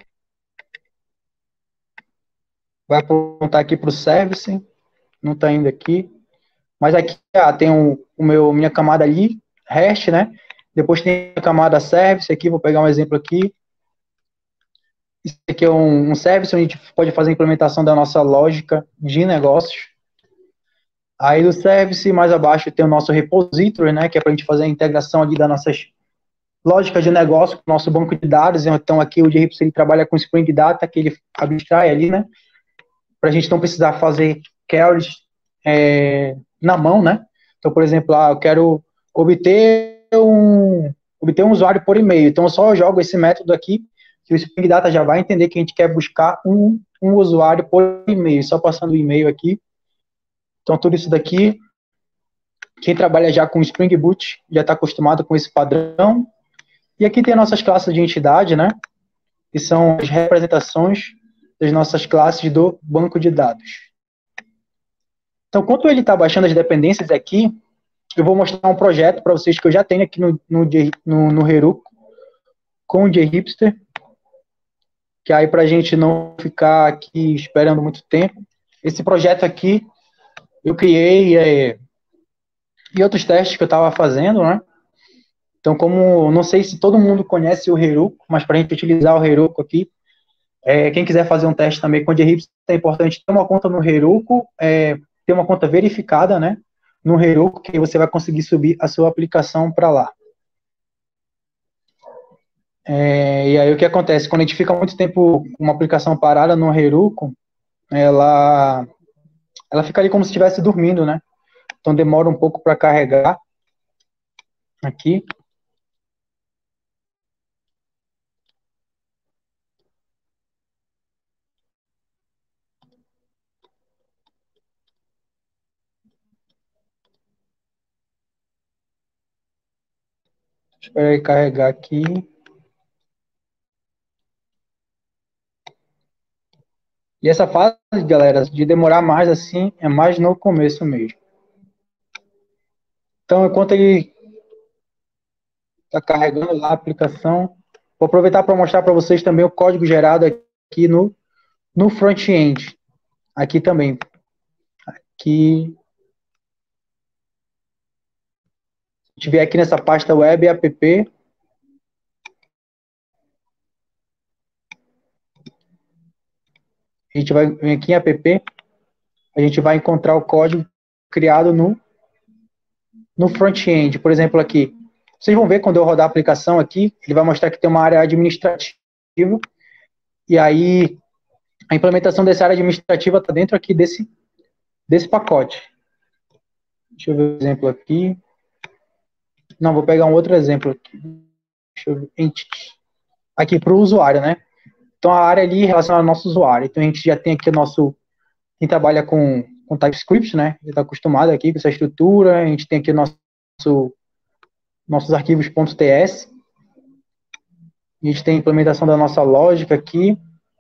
vai apontar aqui para o service. Não está indo aqui. Mas aqui ah, tem um, o meu, minha camada ali, REST, né? Depois tem a camada service aqui, vou pegar um exemplo aqui. Isso aqui é um, um service onde a gente pode fazer a implementação da nossa lógica de negócios. Aí do service, mais abaixo, tem o nosso repository, né? Que é para a gente fazer a integração ali das nossas lógicas de negócio com o nosso banco de dados. Então aqui o JHipster ele trabalha com Spring Data, que ele abstrai ali, né? Para a gente não precisar fazer queries é, na mão, né? Então, por exemplo, ah, eu quero obter um, obter um usuário por e-mail. Então, eu só jogo esse método aqui, que o Spring Data já vai entender que a gente quer buscar um, um usuário por e-mail, só passando o e-mail aqui. Então, tudo isso daqui, quem trabalha já com Spring Boot já está acostumado com esse padrão. E aqui tem nossas classes de entidade, né? Que são as representações das nossas classes do banco de dados. Então, enquanto ele está baixando as dependências aqui, eu vou mostrar um projeto para vocês que eu já tenho aqui no, no, no, no Heroku, com o JHipster, que aí para a gente não ficar aqui esperando muito tempo. Esse projeto aqui, eu criei é, e outros testes que eu estava fazendo, né? Então, como, não sei se todo mundo conhece o Heroku, mas para a gente utilizar o Heroku aqui, é, quem quiser fazer um teste também com o JHipster, é importante ter uma conta no Heroku, é, ter uma conta verificada, né, no Heroku, que você vai conseguir subir a sua aplicação para lá. É, e aí o que acontece? Quando a gente fica muito tempo com uma aplicação parada no Heroku, ela, ela fica ali como se estivesse dormindo, né? Então demora um pouco para carregar aqui. Espera aí carregar aqui. E essa fase, galera, de demorar mais assim, é mais no começo mesmo. Então, enquanto ele está carregando lá a aplicação, vou aproveitar para mostrar para vocês também o código gerado aqui no, no front-end. Aqui também. Aqui. Se tiver aqui nessa pasta web app, a gente vai vir aqui em app, a gente vai encontrar o código criado no, no front-end. Por exemplo, aqui. Vocês vão ver quando eu rodar a aplicação aqui, ele vai mostrar que tem uma área administrativa, e aí a implementação dessa área administrativa está dentro aqui desse, desse pacote. Deixa eu ver um exemplo aqui. Não, vou pegar um outro exemplo aqui. Deixa eu ver. Aqui para o usuário, né? Então a área ali relacionada ao nosso usuário. Então a gente já tem aqui o nosso... Quem trabalha com, com TypeScript, né? Já está acostumado aqui com essa estrutura. A gente tem aqui o nosso, nossos arquivos .ts. A gente tem a implementação da nossa lógica aqui.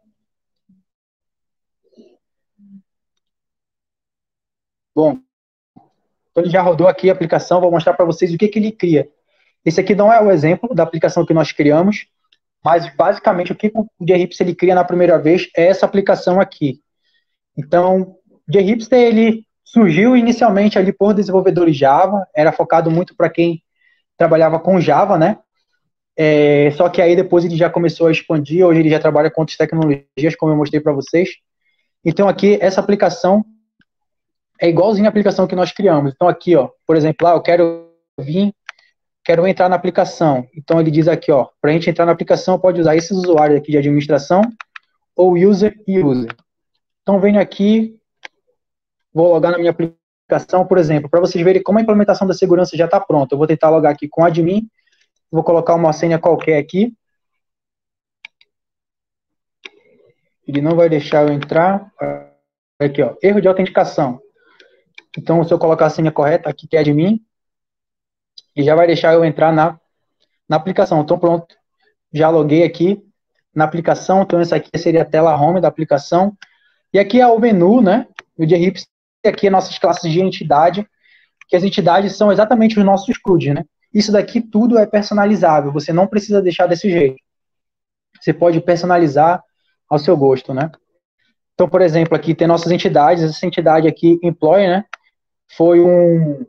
Bom, então ele já rodou aqui a aplicação, vou mostrar para vocês o que, que ele cria. Esse aqui não é o exemplo da aplicação que nós criamos, mas basicamente o que o Jhipster ele cria na primeira vez é essa aplicação aqui. Então, o Jhipster ele surgiu inicialmente ali por desenvolvedores Java, era focado muito para quem trabalhava com Java, né? É, só que aí depois ele já começou a expandir, hoje ele já trabalha com outras tecnologias, como eu mostrei para vocês. Então aqui, essa aplicação é igualzinho a aplicação que nós criamos. Então aqui, ó, por exemplo, lá eu quero vir, quero entrar na aplicação. Então ele diz aqui, ó, para a gente entrar na aplicação pode usar esses usuários aqui de administração ou user e user. Então venho aqui, vou logar na minha aplicação, por exemplo, para vocês verem como a implementação da segurança já está pronta. Eu vou tentar logar aqui com admin, vou colocar uma senha qualquer aqui. Ele não vai deixar eu entrar. Aqui, ó, erro de autenticação. Então, se eu colocar a senha correta aqui, que é admin, ele já vai deixar eu entrar na, na aplicação. Então, pronto. Já loguei aqui na aplicação. Então, essa aqui seria a tela home da aplicação. E aqui é o menu, né? O Jhipster. Aqui nossas classes de entidade, que as entidades são exatamente os nossos C R U Ds, né? Isso daqui tudo é personalizável. Você não precisa deixar desse jeito. Você pode personalizar ao seu gosto, né? Então, por exemplo, aqui tem nossas entidades. Essa entidade aqui, Employee, né? Foi um,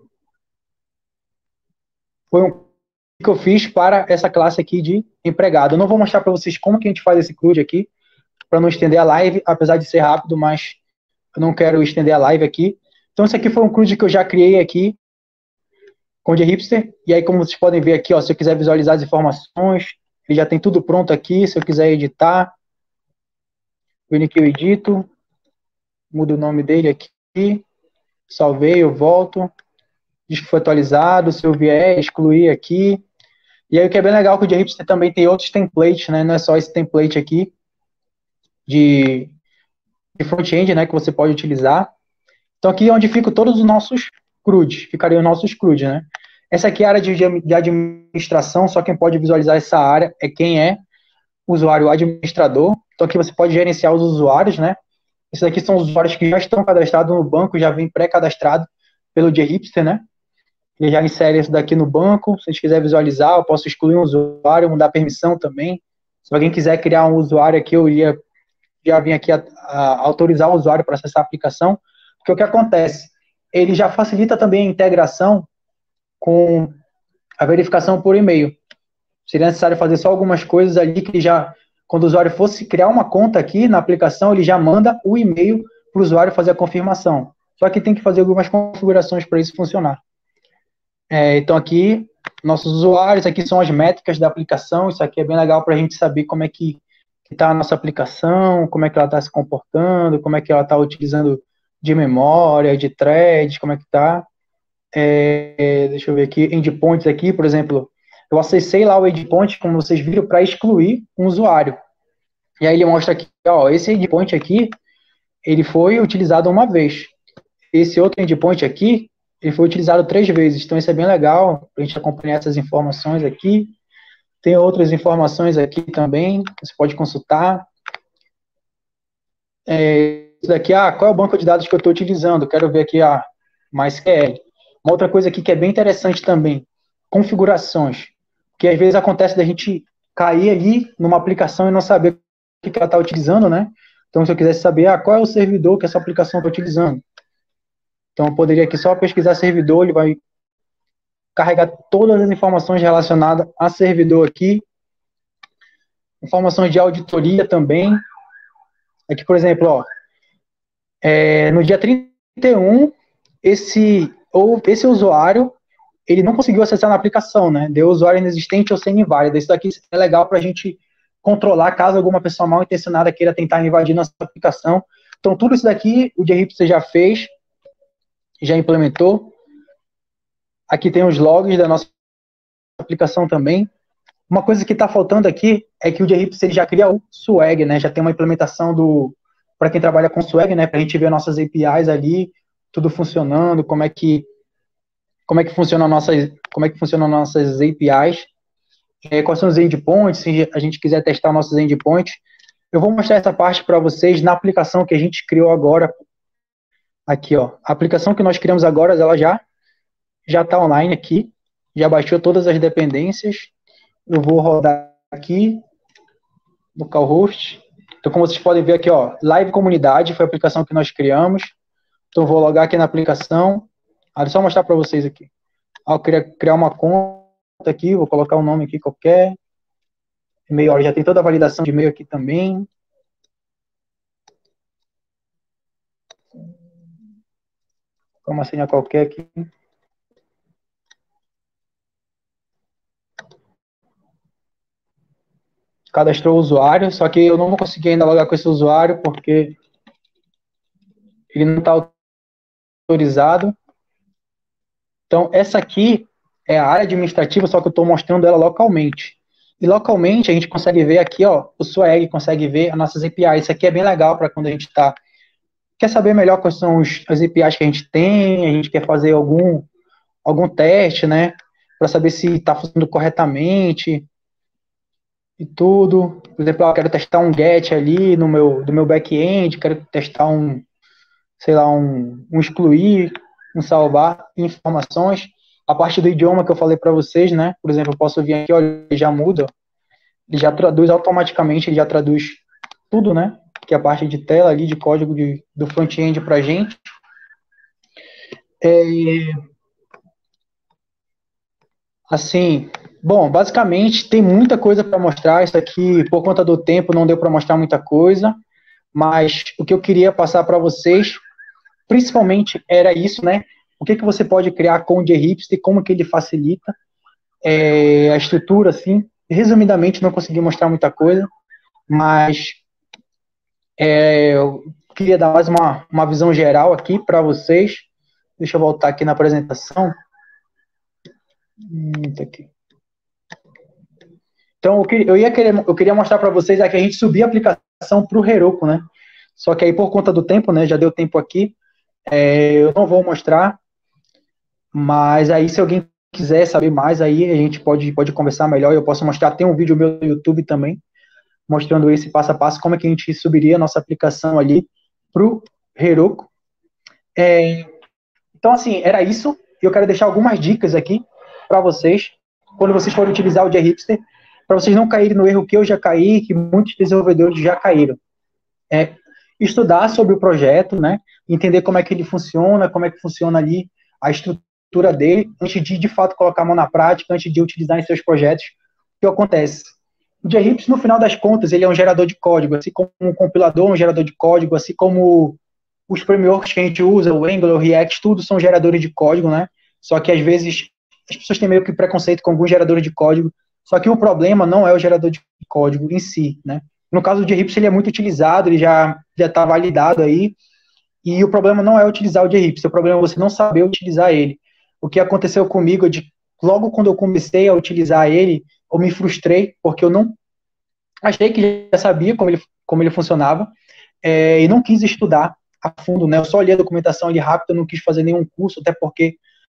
foi um que eu fiz para essa classe aqui de empregado. Eu não vou mostrar para vocês como que a gente faz esse C R U D aqui, para não estender a live, apesar de ser rápido, mas eu não quero estender a live aqui. Então, esse aqui foi um C R U D que eu já criei aqui com o Jhipster. E aí, como vocês podem ver aqui, ó, se eu quiser visualizar as informações, ele já tem tudo pronto aqui. Se eu quiser editar, vem aqui eu edito, mudo o nome dele aqui, salvei, eu volto, diz que foi atualizado, se eu vier, excluir aqui. E aí o que é bem legal é que o Jhipster também tem outros templates, né? Não é só esse template aqui de, de front-end, né, que você pode utilizar. Então aqui é onde ficam todos os nossos C R U Ds, ficariam os nossos C R U Ds, né? Essa aqui é a área de, de administração, só quem pode visualizar essa área é quem é usuário administrador. Então aqui você pode gerenciar os usuários, né? Esses aqui são os usuários que já estão cadastrados no banco, já vem pré-cadastrado pelo Jhipster, né? Ele já insere isso daqui no banco. Se a gente quiser visualizar, eu posso excluir um usuário, mudar permissão também. Se alguém quiser criar um usuário aqui, eu iria já vir aqui a, a autorizar o usuário para acessar a aplicação. Porque o que acontece? Ele já facilita também a integração com a verificação por e-mail. Seria necessário fazer só algumas coisas ali que já, quando o usuário fosse criar uma conta aqui na aplicação, ele já manda o e-mail para o usuário fazer a confirmação. Só que tem que fazer algumas configurações para isso funcionar. É, então aqui, nossos usuários, aqui são as métricas da aplicação. Isso aqui é bem legal para a gente saber como é que está a nossa aplicação, como é que ela está se comportando, como é que ela está utilizando de memória, de threads, como é que está. É, deixa eu ver aqui, endpoints aqui, por exemplo, eu acessei lá o endpoint, como vocês viram, para excluir um usuário. E aí ele mostra aqui, ó, esse endpoint aqui, ele foi utilizado uma vez. Esse outro endpoint aqui, ele foi utilizado três vezes, então isso é bem legal, para a gente acompanhar essas informações aqui. Tem outras informações aqui também, você pode consultar. É, isso daqui, ah, qual é o banco de dados que eu estou utilizando? Quero ver aqui a MySQL. Uma outra coisa aqui que é bem interessante também, configurações. Que às vezes acontece da gente cair ali numa aplicação e não saber o que ela está utilizando, né? Então, se eu quisesse saber, ah, qual é o servidor que essa aplicação está utilizando? Então, eu poderia aqui só pesquisar servidor, ele vai carregar todas as informações relacionadas a servidor aqui. Informações de auditoria também. Aqui, por exemplo, ó, é, no dia trinta e um, esse, ou, esse usuário, ele não conseguiu acessar na aplicação, né? Deu usuário inexistente ou sendo inválido. Isso daqui é legal para a gente controlar caso alguma pessoa mal intencionada queira tentar invadir nossa aplicação. Então, tudo isso daqui o JRipster já fez, já implementou. Aqui tem os logs da nossa aplicação também. Uma coisa que está faltando aqui é que o JRipster já cria o Swag, né? Já tem uma implementação do para quem trabalha com Swag, né? Para a gente ver nossas A P Is ali, tudo funcionando, como é que como é que funciona nossas como é que funcionam nossas A P Is, é, quais são os endpoints, se a gente quiser testar nossos endpoints. Eu vou mostrar essa parte para vocês na aplicação que a gente criou agora. Aqui, ó, a aplicação que nós criamos agora, ela já já está online aqui, já baixou todas as dependências. Eu vou rodar aqui, localhost. Então, como vocês podem ver aqui, ó, Live Comunidade foi a aplicação que nós criamos. Então, eu vou logar aqui na aplicação. Ah, deixa eu só mostrar para vocês aqui. Ah, eu queria criar uma conta aqui, vou colocar um nome aqui qualquer. E-mail, ó, já tem toda a validação de e-mail aqui também. Uma senha qualquer aqui. Cadastrou o usuário, só que eu não vou conseguir ainda logar com esse usuário porque ele não está autorizado. Então, essa aqui é a área administrativa, só que eu estou mostrando ela localmente. E localmente a gente consegue ver aqui, ó, o Swag consegue ver as nossas A P Is. Isso aqui é bem legal para quando a gente tá, quer saber melhor quais são os, as A P Is que a gente tem, a gente quer fazer algum, algum teste, né, para saber se está funcionando corretamente e tudo. Por exemplo, eu quero testar um get ali no meu, do meu back-end, quero testar um, sei lá, um, um excluir, um salvar informações. A parte do idioma que eu falei para vocês, né? Por exemplo, eu posso vir aqui, olha, ele já muda, ele já traduz automaticamente, ele já traduz tudo, né? Que é a parte de tela ali, de código de, do front-end para a gente. É, assim, bom, basicamente tem muita coisa para mostrar. Isso aqui, por conta do tempo, não deu para mostrar muita coisa, mas o que eu queria passar para vocês, principalmente, era isso, né? O que, que você pode criar com o JRipster e como que ele facilita é, a estrutura, assim. Resumidamente, não consegui mostrar muita coisa, mas é, eu queria dar mais uma, uma visão geral aqui para vocês. Deixa eu voltar aqui na apresentação. Hum, tá aqui. Então, eu, ia querer, eu queria mostrar para vocês aqui a gente subir a aplicação para o Heroku, né? Só que aí, por conta do tempo, né? Já deu tempo aqui. É, eu não vou mostrar. Mas aí, se alguém quiser saber mais, aí a gente pode, pode conversar melhor. Eu posso mostrar, tem um vídeo meu no YouTube também, mostrando esse passo a passo, como é que a gente subiria a nossa aplicação ali para o Heroku. É, então, assim, era isso. Eu quero deixar algumas dicas aqui para vocês, quando vocês forem utilizar o JRipster, para vocês não caírem no erro que eu já caí, que muitos desenvolvedores já caíram. É, estudar sobre o projeto, né? Entender como é que ele funciona, como é que funciona ali a estrutura dele, antes de, de fato, colocar a mão na prática, antes de utilizar em seus projetos. O que acontece? O JRipster, no final das contas, ele é um gerador de código, assim como um compilador é um gerador de código, assim como os frameworks que a gente usa, o Angular, o React, tudo são geradores de código, né? Só que, às vezes, as pessoas têm meio que preconceito com alguns geradores de código, só que o problema não é o gerador de código em si, né? No caso do JRipster, ele é muito utilizado, ele já está validado aí, e o problema não é utilizar o JRipster, o problema é você não saber utilizar ele. O que aconteceu comigo é de, logo quando eu comecei a utilizar ele, eu me frustrei, porque eu não achei que já sabia como ele, como ele funcionava, é, e não quis estudar a fundo, né? Eu só li a documentação ali rápido, eu não quis fazer nenhum curso, até porque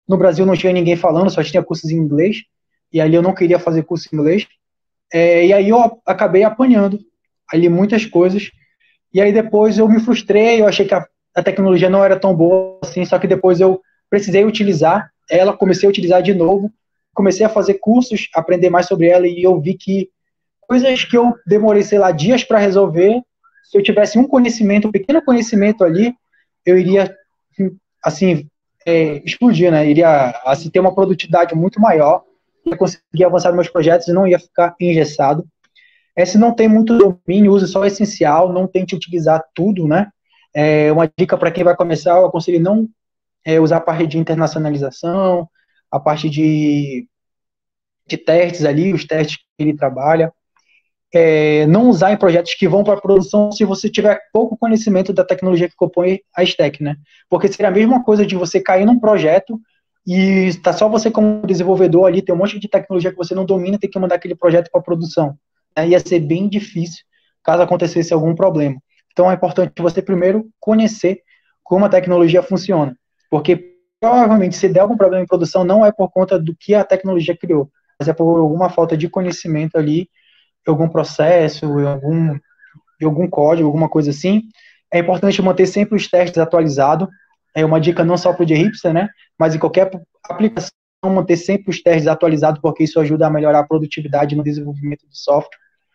no Brasil não tinha ninguém falando, só tinha cursos em inglês, e ali eu não queria fazer curso em inglês, é, e aí eu acabei apanhando ali muitas coisas, e aí depois eu me frustrei, eu achei que a, a tecnologia não era tão boa assim, só que depois eu precisei utilizar ela, comecei a utilizar de novo, comecei a fazer cursos, aprender mais sobre ela, e eu vi que coisas que eu demorei, sei lá, dias para resolver, se eu tivesse um conhecimento, um pequeno conhecimento ali, eu iria, assim, é, explodir, né? Iria, assim, ter uma produtividade muito maior, ia conseguir avançar nos meus projetos e não ia ficar engessado. É, se não tem muito domínio, use só o essencial, não tente utilizar tudo, né? É, uma dica para quem vai começar, eu aconselho não é, usar a parte de internacionalização, a parte de, de testes ali, os testes que ele trabalha. É, não usar em projetos que vão para a produção se você tiver pouco conhecimento da tecnologia que compõe a stack, né? Porque seria a mesma coisa de você cair num projeto e está só você como desenvolvedor ali, tem um monte de tecnologia que você não domina, tem que mandar aquele projeto para produção. Né? Ia ser bem difícil caso acontecesse algum problema. Então é importante você primeiro conhecer como a tecnologia funciona, porque provavelmente se der algum problema em produção não é por conta do que a tecnologia criou, mas é por alguma falta de conhecimento ali, algum processo, em algum, em algum código, alguma coisa assim. É importante manter sempre os testes atualizados. É uma dica não só para o JHipster, né? Mas em qualquer aplicação, manter sempre os testes atualizados, porque isso ajuda a melhorar a produtividade no desenvolvimento do software.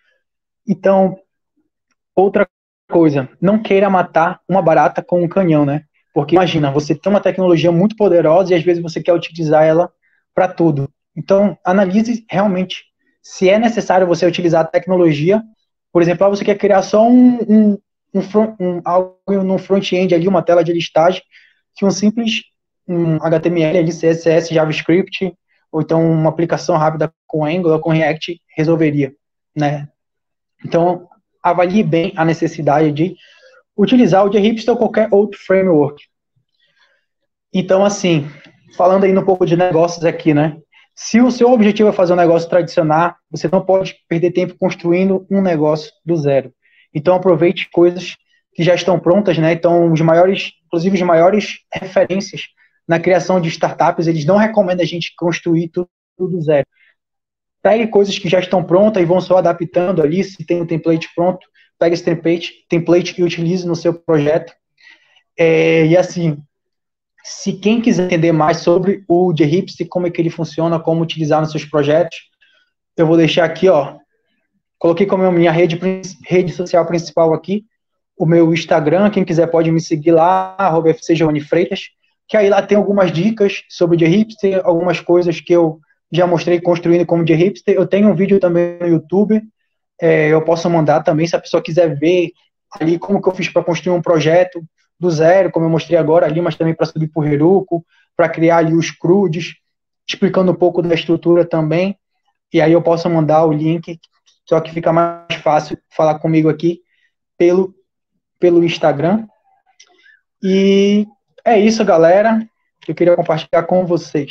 Então, outra coisa, não queira matar uma barata com um canhão, né? Porque imagina, você tem uma tecnologia muito poderosa e às vezes você quer utilizar ela para tudo. Então, analise realmente se é necessário você utilizar a tecnologia. Por exemplo, você quer criar só um, um, um, front, um algo no front-end ali, uma tela de listagem, que um simples um H T M L, ali, C S S, JavaScript, ou então uma aplicação rápida com Angular, com React, resolveria, né? Então, avalie bem a necessidade de utilizar o JHipster ou qualquer outro framework. Então, assim, falando ainda um pouco de negócios aqui, né? Se o seu objetivo é fazer um negócio tradicional, você não pode perder tempo construindo um negócio do zero. Então, aproveite coisas que já estão prontas, né? Então, os maiores, inclusive, os maiores referências na criação de startups, eles não recomendam a gente construir tudo, tudo do zero. Pegue coisas que já estão prontas e vão só adaptando ali, se tem um template pronto, pegue esse template, template e utilize no seu projeto. É, e assim, se quem quiser entender mais sobre o JHipster, como é que ele funciona, como utilizar nos seus projetos, eu vou deixar aqui, ó, coloquei como minha rede, rede social principal aqui, o meu Instagram, quem quiser pode me seguir lá, arroba F C Giovanni Freitas, que aí lá tem algumas dicas sobre o JHipster, algumas coisas que eu já mostrei construindo como JHipster. Eu tenho um vídeo também no YouTube, é, eu posso mandar também, se a pessoa quiser ver ali como que eu fiz para construir um projeto do zero, como eu mostrei agora ali, mas também para subir por Heroku, para criar ali os C R U Ds, explicando um pouco da estrutura também, e aí eu posso mandar o link, só que fica mais fácil falar comigo aqui pelo, pelo Instagram. E é isso, galera, que eu queria compartilhar com vocês.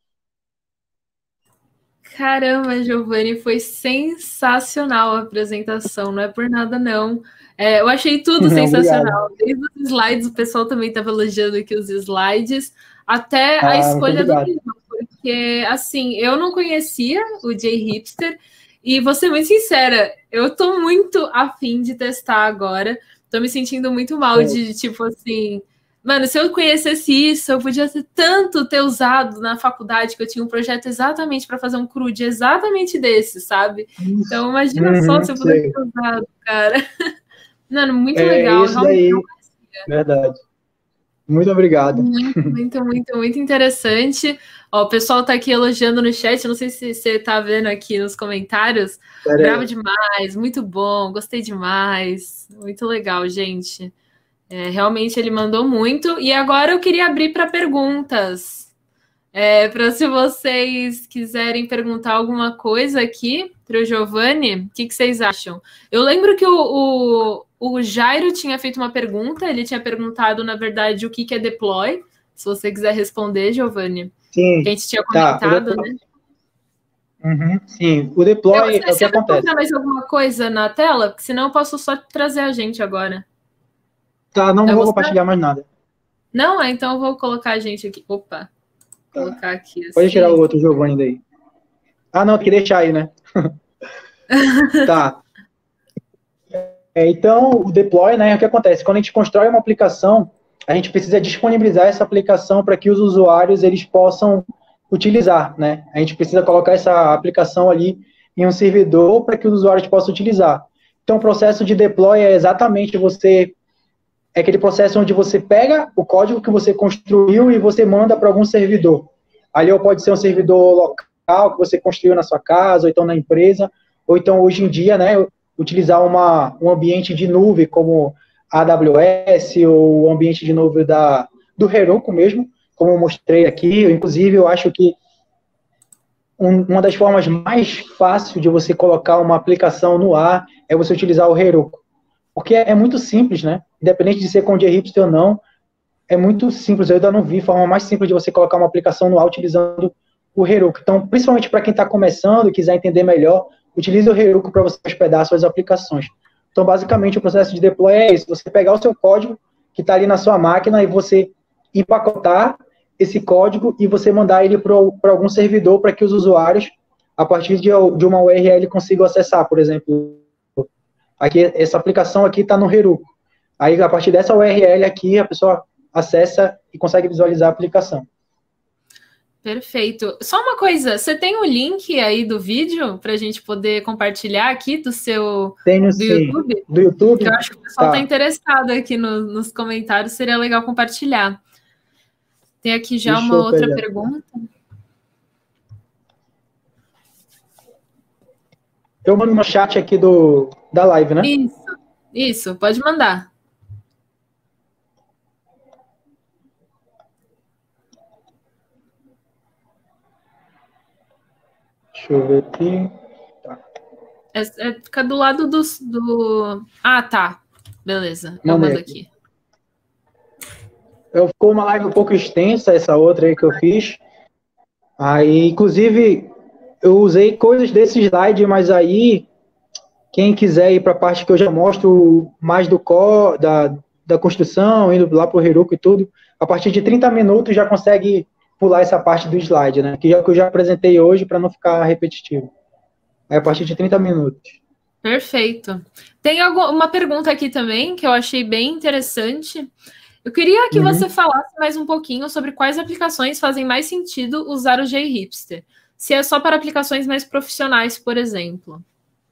Caramba, Giovanni, foi sensacional a apresentação, não é por nada, não. É, eu achei tudo não, sensacional. Obrigado. Desde os slides, o pessoal também estava elogiando aqui os slides, até ah, a escolha do livro, porque, assim, eu não conhecia o JHipster, e vou ser muito sincera, eu estou muito afim de testar agora, estou me sentindo muito mal é. de, tipo assim... Mano, se eu conhecesse isso, eu podia ter tanto ter usado na faculdade, que eu tinha um projeto exatamente para fazer um C R U D exatamente desse, sabe? Então, imagina uhum, só se eu pudesse ter usado, cara. Mano, muito é, legal. Isso daí, verdade. Muito obrigado. Muito, muito, muito, muito interessante. Ó, o pessoal tá aqui elogiando no chat, não sei se você tá vendo aqui nos comentários. Pera Bravo aí. demais, muito bom, gostei demais. Muito legal, gente. É, realmente ele mandou muito. E agora eu queria abrir para perguntas. É, para se vocês quiserem perguntar alguma coisa aqui para o Giovanni, o que, que vocês acham? Eu lembro que o, o, o Jairo tinha feito uma pergunta, ele tinha perguntado, na verdade, o que, que é deploy. Se você quiser responder, Giovanni. Sim. Que a gente tinha comentado, tá, né? Uhum, sim, o deploy então, é o que acontece. Você mais alguma coisa na tela? Porque senão eu posso só trazer a gente agora. Tá, não é vou você? compartilhar mais nada. Não? Então eu vou colocar a gente aqui. Opa. Vou colocar aqui assim. Pode tirar o outro Giovanni daí. Ah, não, tem que deixar aí, né? Tá. É, então, o deploy, né, o que acontece? Quando a gente constrói uma aplicação, a gente precisa disponibilizar essa aplicação para que os usuários eles possam utilizar, né? A gente precisa colocar essa aplicação ali em um servidor para que os usuários possam utilizar. Então, o processo de deploy é exatamente você... É aquele processo onde você pega o código que você construiu e você manda para algum servidor. Ali pode ser um servidor local que você construiu na sua casa, ou então na empresa, ou então hoje em dia, né, utilizar uma, um ambiente de nuvem como a AWS ou o ambiente de nuvem da, do Heroku mesmo, como eu mostrei aqui. Inclusive, eu acho que um, uma das formas mais fáceis de você colocar uma aplicação no ar é você utilizar o Heroku. Porque é, é muito simples, né? Independente de ser com JHipster ou não, é muito simples. Eu ainda não vi forma mais simples de você colocar uma aplicação no ar utilizando o Heroku. Então, principalmente para quem está começando e quiser entender melhor, utilize o Heroku para você hospedar suas aplicações. Então, basicamente, o processo de deploy é isso. Você pegar o seu código que está ali na sua máquina e você empacotar esse código e você mandar ele para algum servidor para que os usuários, a partir de, de uma U R L, consigam acessar. Por exemplo, aqui, essa aplicação aqui está no Heroku. Aí, a partir dessa U R L aqui, a pessoa acessa e consegue visualizar a aplicação. Perfeito. Só uma coisa, você tem o link aí do vídeo para a gente poder compartilhar aquaqui do seu Tenho, do sim. YouTube? Do YouTube? Que eu acho que o pessoal está tá. interessado aqui no, nos comentários, seria legal compartilhar. Tem aqui já Deixa uma outra pegar. pergunta. Eu mando no chat aqui do, da live, né? Isso, isso, pode mandar. Deixa eu ver aqui. Tá. É, é, fica do lado do, do... Ah, tá. Beleza, eu Mandei mando aqui. aqui. Eu, ficou uma live um pouco extensa, essa outra aí que eu fiz. Aí, inclusive, eu usei coisas desse slide, mas aí, quem quiser ir para a parte que eu já mostro mais do core, da, da construção, indo lá para o Heroku e tudo, a partir de trinta minutos já consegue pular essa parte do slide, né? Que, já, que eu já apresentei hoje para não ficar repetitivo. É a partir de trinta minutos. Perfeito. Tem alguma pergunta aqui também que eu achei bem interessante. Eu queria que uhum. você falasse mais um pouquinho sobre quais aplicações fazem mais sentido usar o JHipster. Se é só para aplicações mais profissionais, por exemplo.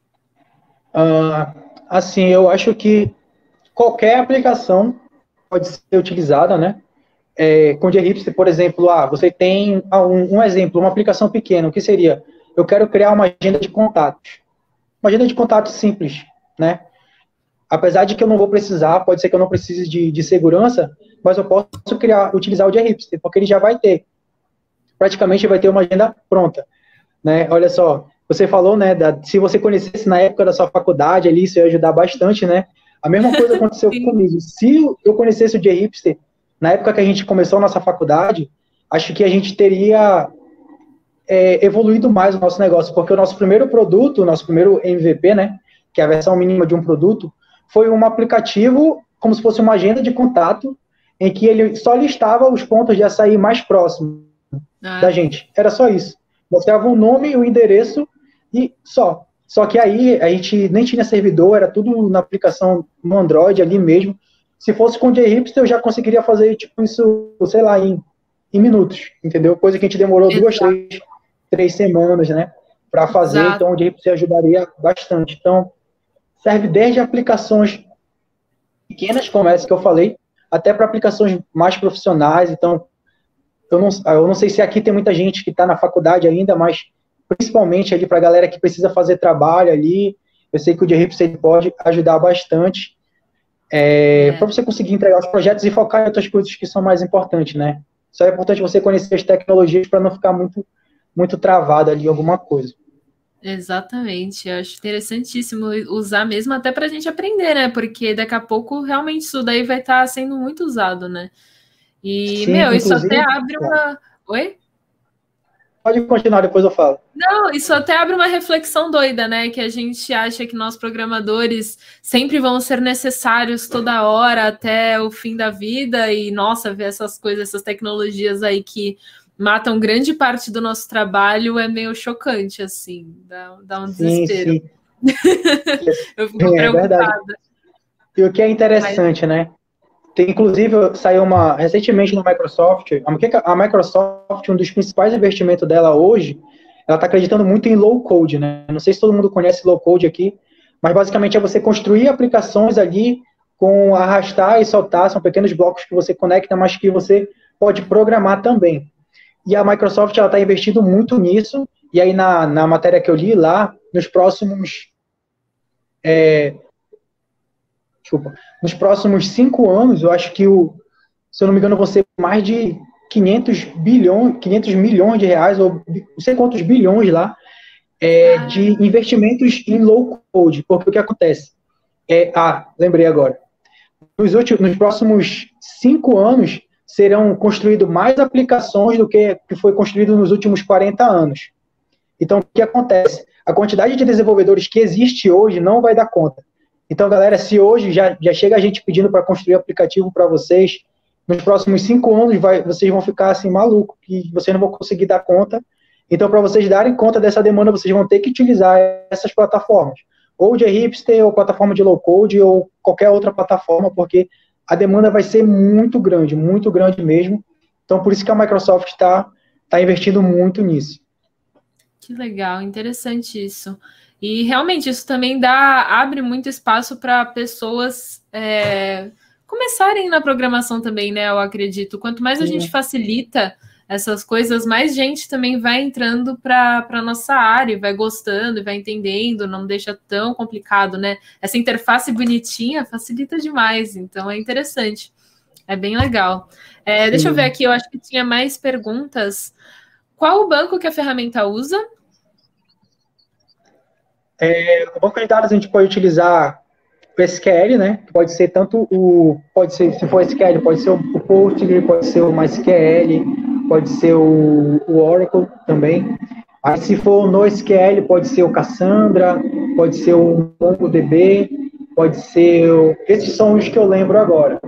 Uh, assim, eu acho que qualquer aplicação pode ser utilizada, né? É, com o JHipster, por exemplo, ah, você tem um, um exemplo, uma aplicação pequena, o que seria? Eu quero criar uma agenda de contatos. Uma agenda de contatos simples, né? Apesar de que eu não vou precisar, pode ser que eu não precise de, de segurança, mas eu posso criar, utilizar o JHipster, porque ele já vai ter. Praticamente vai ter uma agenda pronta, né? Olha só, você falou, né, da, se você conhecesse na época da sua faculdade ali, isso ia ajudar bastante, né? A mesma coisa aconteceu comigo. Se eu conhecesse o JHipster na época que a gente começou a nossa faculdade, acho que a gente teria é, evoluído mais o nosso negócio, porque o nosso primeiro produto, o nosso primeiro M V P, né, que é a versão mínima de um produto, foi um aplicativo como se fosse uma agenda de contato, em que ele só listava os pontos de açaí mais próximos ah. da gente. Era só isso. Mostrava o nome, o endereço e só. Só que aí a gente nem tinha servidor, era tudo na aplicação no Android ali mesmo. Se fosse com o JHipster, eu já conseguiria fazer tipo isso, sei lá, em, em minutos, entendeu? Coisa que a gente demorou Exato. duas, três, três semanas, né, para fazer. Exato. Então o JHipster ajudaria bastante. Então serve desde aplicações pequenas, como essa que eu falei, até para aplicações mais profissionais. Então, eu não, eu não sei se aqui tem muita gente que está na faculdade ainda, mas principalmente ali para a galera que precisa fazer trabalho ali, eu sei que o JHipster pode ajudar bastante é, é. para você conseguir entregar os projetos e focar em outras coisas que são mais importantes, né? Só é importante você conhecer as tecnologias para não ficar muito, muito travado ali em alguma coisa. Exatamente, eu acho interessantíssimo usar mesmo até para a gente aprender, né? Porque daqui a pouco realmente isso daí vai estar sendo muito usado, né? E, Sim, meu, isso até abre uma... Oi? Pode continuar, depois eu falo. Não, isso até abre uma reflexão doida, né? Que a gente acha que nós programadores sempre vão ser necessários toda hora até o fim da vida e, nossa, ver essas coisas, essas tecnologias aí que matam grande parte do nosso trabalho, é meio chocante, assim, dá, dá um desespero. Sim, sim. Eu fico é, preocupada. É e o que é interessante, Mas... né? Tem, inclusive, saiu uma, recentemente no Microsoft, a Microsoft, um dos principais investimentos dela hoje, ela está acreditando muito em low code, né? Não sei se todo mundo conhece low code aqui, mas basicamente é você construir aplicações ali com arrastar e soltar, são pequenos blocos que você conecta, mas que você pode programar também. E a Microsoft está investindo muito nisso, e aí na, na matéria que eu li lá, nos próximos... É, desculpa, nos próximos cinco anos, eu acho que, o, se eu não me engano, vão ser mais de quinhentos bilhões, quinhentos milhões de reais, ou não sei quantos bilhões lá, é, ah. de investimentos em low code. Porque o que acontece? É, ah, lembrei agora. Nos, últimos, nos próximos cinco anos, serão construídas mais aplicações do que, que foi construído nos últimos quarenta anos. Então, o que acontece? A quantidade de desenvolvedores que existe hoje não vai dar conta. Então, galera, se hoje já, já chega a gente pedindo para construir aplicativo para vocês, nos próximos cinco anos vai, vocês vão ficar assim malucos, que vocês não vão conseguir dar conta. Então, para vocês darem conta dessa demanda, vocês vão ter que utilizar essas plataformas. Ou de Hipster, ou plataforma de low code, ou qualquer outra plataforma, porque a demanda vai ser muito grande, muito grande mesmo. Então, por isso que a Microsoft está tá investindo muito nisso. Que legal, interessante isso. E realmente isso também dá, abre muito espaço para pessoas é, começarem na programação também, né? Eu acredito. Quanto mais a Sim. gente facilita essas coisas, mais gente também vai entrando para a nossa área, vai gostando, vai entendendo, não deixa tão complicado, né? Essa interface bonitinha facilita demais, então é interessante. É bem legal. É, deixa eu ver aqui, eu acho que tinha mais perguntas. Qual o banco que a ferramenta usa? É, o banco de dados a gente pode utilizar o S Q L, né? Pode ser tanto o, pode ser, se for S Q L, pode ser o Postgre, pode ser o MySQL, pode ser o, o Oracle também. Aí se for no S Q L, pode ser o Cassandra, pode ser o MongoDB, pode ser o, esses são os que eu lembro agora.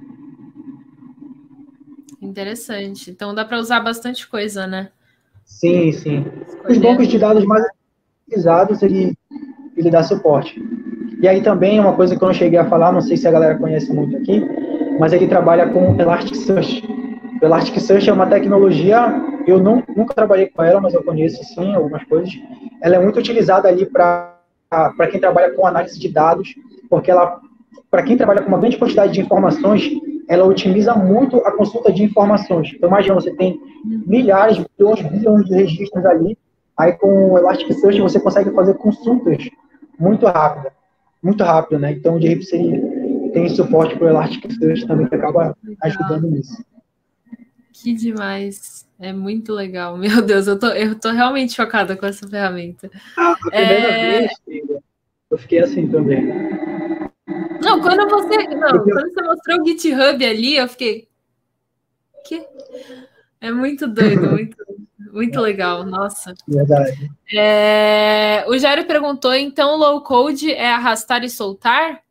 Interessante. Então dá para usar bastante coisa, né? Sim, sim. Os bancos de dados mais utilizados, ele, ele dá suporte. E aí também, uma coisa que eu não cheguei a falar, não sei se a galera conhece muito aqui, mas ele trabalha com Elasticsearch. O Elasticsearch é uma tecnologia, eu não, nunca trabalhei com ela, mas eu conheço, sim, algumas coisas. Ela é muito utilizada ali para quem trabalha com análise de dados, porque ela, para quem trabalha com uma grande quantidade de informações, ela otimiza muito a consulta de informações. Então, imagina, você tem milhares, bilhões, bilhões de registros ali, aí com o Elasticsearch você consegue fazer consultas muito rápidas, muito rápido, né? Então, o Jeep tem suporte para o Elasticsearch também, que acaba ajudando nisso. Que demais. É muito legal. Meu Deus, eu tô, eu tô realmente chocada com essa ferramenta. Ah, a primeira é... vez, filha, eu fiquei assim também. Não, quando você, não, quando você mostrou o GitHub ali, eu fiquei... Que? É muito doido, muito, muito legal, nossa. Verdade. É, o Jairo perguntou, então, low code é arrastar e soltar?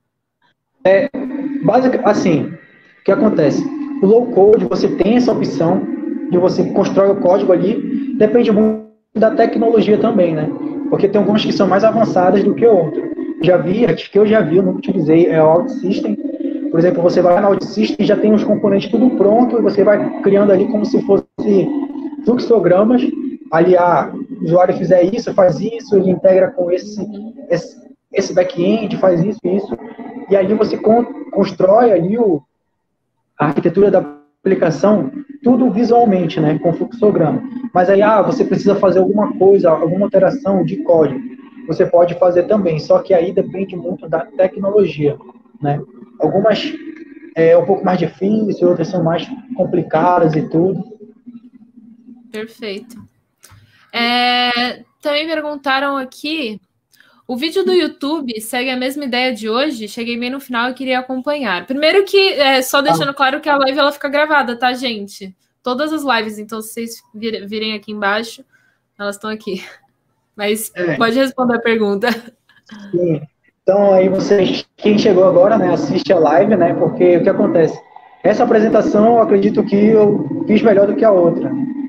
É, basicamente, assim, o que acontece? O low code, você tem essa opção de você constrói o código ali, depende muito da tecnologia também, né? Porque tem algumas que são mais avançadas do que outras. Já vi, acho que eu já vi, eu nunca utilizei, é o OutSystem. Por exemplo, você vai no OutSystem e já tem os componentes tudo pronto, e você vai criando ali como se fosse fluxogramas. Ali, ah, o usuário fizer isso, faz isso, ele integra com esse, esse, esse back-end, faz isso, isso. E ali você con constrói ali o, a arquitetura da aplicação, tudo visualmente, né, com fluxograma. Mas aí, ah, você precisa fazer alguma coisa, alguma alteração de código. Você pode fazer também, só que aí depende muito da tecnologia, né? Algumas é um pouco mais difíceis, outras são mais complicadas e tudo. Perfeito. É, também perguntaram aqui, o vídeo do YouTube segue a mesma ideia de hoje? Cheguei bem no final e queria acompanhar. Primeiro que, é, só deixando ah. claro que a live ela fica gravada, tá, gente? Todas as lives, então se vocês virem aqui embaixo, elas estão aqui. Mas é. Pode responder a pergunta. Sim. Então, aí vocês, quem chegou agora, né, assiste a live, né, porque o que acontece? Essa apresentação, eu acredito que eu fiz melhor do que a outra.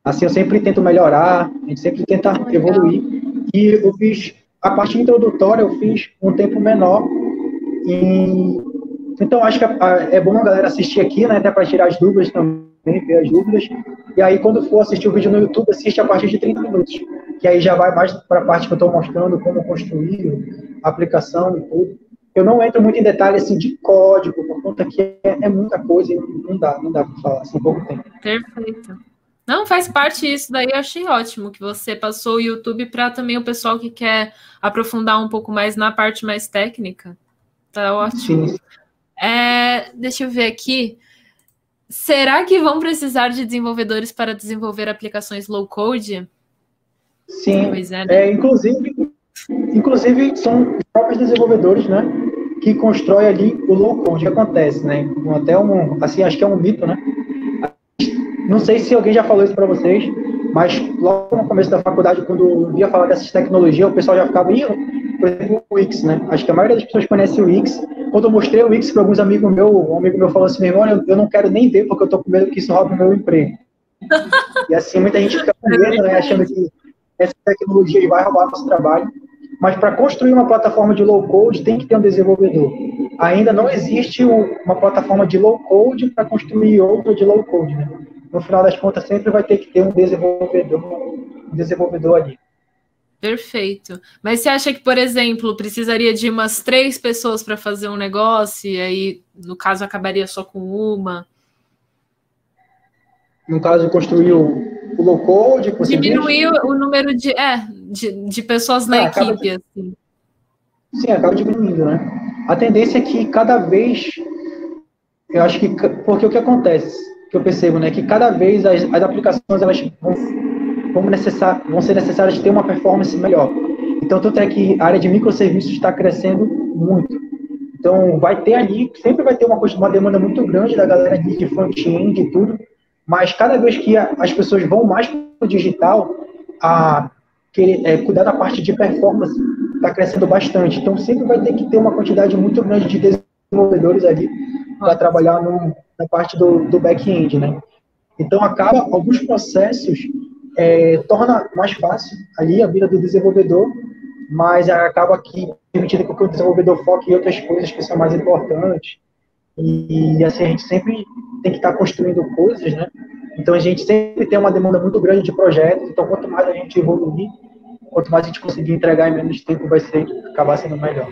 Assim, eu sempre tento melhorar, a gente sempre tenta Legal. evoluir. E eu fiz, a parte introdutória eu fiz um tempo menor. E, então, acho que é bom a galera assistir aqui, né, até para tirar as dúvidas também, ver as dúvidas. E aí, quando for assistir o vídeo no YouTube, assiste a partir de trinta minutos. Que aí já vai mais para a parte que eu estou mostrando, como construir a aplicação e tudo. Eu não entro muito em detalhes assim, de código, por conta que é, é muita coisa e não dá, não dá para falar, assim, pouco tempo. Perfeito. Não, faz parte isso daí, eu achei ótimo que você passou o YouTube para também o pessoal que quer aprofundar um pouco mais na parte mais técnica. Tá ótimo. Sim. É, deixa eu ver aqui. Será que vão precisar de desenvolvedores para desenvolver aplicações low-code? Sim, Pois é, né? é, inclusive, inclusive são os próprios desenvolvedores, né, que constroem ali o low-code. O que acontece, né? Até um, assim, acho que é um mito, né? Não sei se alguém já falou isso para vocês, mas logo no começo da faculdade, quando eu via falar dessas tecnologias, o pessoal já ficava, Ih, por exemplo, o Wix, né? Acho que a maioria das pessoas conhece o Wix. Quando eu mostrei o Wix para alguns amigos meus, um amigo meu falou assim, meu irmão, eu, eu não quero nem ver, porque eu tô com medo que isso roube o meu emprego. E assim, muita gente fica com medo, né, achando que essa tecnologia vai roubar nosso trabalho. Mas para construir uma plataforma de low-code, tem que ter um desenvolvedor. Ainda não existe uma plataforma de low-code para construir outra de low-code, né? No final das contas, sempre vai ter que ter um desenvolvedor, um desenvolvedor ali. Perfeito. Mas você acha que, por exemplo, precisaria de umas três pessoas para fazer um negócio e aí, no caso, acabaria só com uma? No caso, construir o, o low-code... Diminuir o, o número de, é, de, de pessoas na ah, equipe. De... Assim. Sim, acaba diminuindo, né? A tendência é que cada vez... Eu acho que... Porque o que acontece, que eu percebo, né? Que cada vez as, as aplicações elas vão, vão, necessar, vão ser necessárias ter uma performance melhor. Então, tanto é que a área de microserviços está crescendo muito. Então, vai ter ali... Sempre vai ter uma, uma demanda muito grande da galera de front-end e tudo. Mas cada vez que a, as pessoas vão mais para o digital, a querer, é, cuidar da parte de performance está crescendo bastante. Então, sempre vai ter que ter uma quantidade muito grande de desenvolvedores ali para trabalhar no, na parte do, do back-end, né? Então, acaba, alguns processos é, torna mais fácil ali a vida do desenvolvedor, mas acaba que permitindo que o desenvolvedor foque em outras coisas que são mais importantes. E, e assim, a gente sempre tem que estar construindo coisas, né? Então, a gente sempre tem uma demanda muito grande de projetos. Então, quanto mais a gente evoluir, quanto mais a gente conseguir entregar em menos tempo, vai ser, acabar sendo melhor.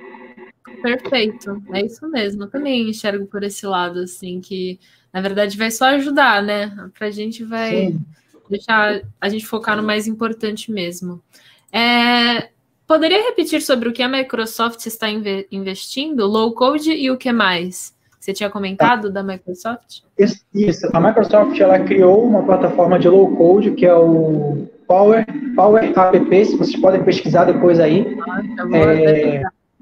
Perfeito, é isso mesmo. Eu também enxergo por esse lado, assim, que na verdade vai só ajudar, né? Pra gente vai Sim. deixar a gente focar no mais importante mesmo. É, poderia repetir sobre o que a Microsoft está inve- investindo? Low code e o que mais? Você tinha comentado da Microsoft? Isso, isso. A Microsoft ela criou uma plataforma de low code que é o Power, Power App, se vocês podem pesquisar depois aí. Ah, eu vou é...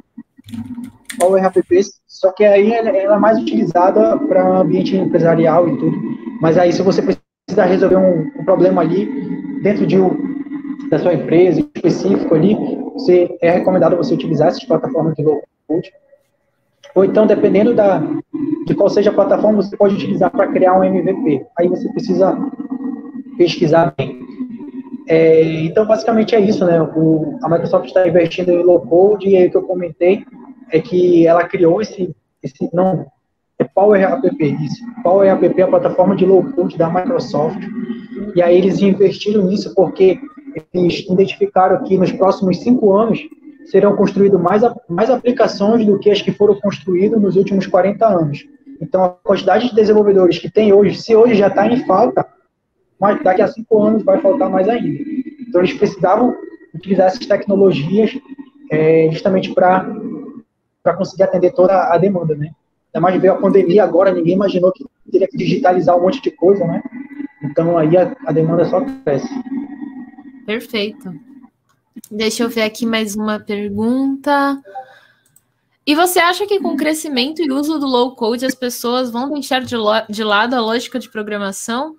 Power App, só que aí ela é mais utilizada para ambiente empresarial e tudo. Mas aí se você precisar resolver um, um problema ali dentro de um, da sua empresa específico ali, você, é recomendado você utilizar essas plataformas de low code. Ou então, dependendo da, de qual seja a plataforma, você pode utilizar para criar um M V P. Aí você precisa pesquisar bem. É, então, basicamente é isso, né? O, a Microsoft está investindo em low code, e aí o que eu comentei é que ela criou esse, esse não, é Power App, isso. Power App é a plataforma de low code da Microsoft, e aí eles investiram nisso porque eles identificaram que nos próximos cinco anos serão construídas mais, mais aplicações do que as que foram construídas nos últimos quarenta anos. Então, a quantidade de desenvolvedores que tem hoje, se hoje já está em falta, mas daqui a cinco anos vai faltar mais ainda. Então, eles precisavam utilizar essas tecnologias é, justamente para conseguir atender toda a demanda, né? Ainda mais veio a pandemia agora, ninguém imaginou que teria que digitalizar um monte de coisa, né? Então, aí a, a demanda só cresce. Perfeito. Deixa eu ver aqui mais uma pergunta. E você acha que com o crescimento e uso do low code as pessoas vão deixar de, lo- de lado a lógica de programação?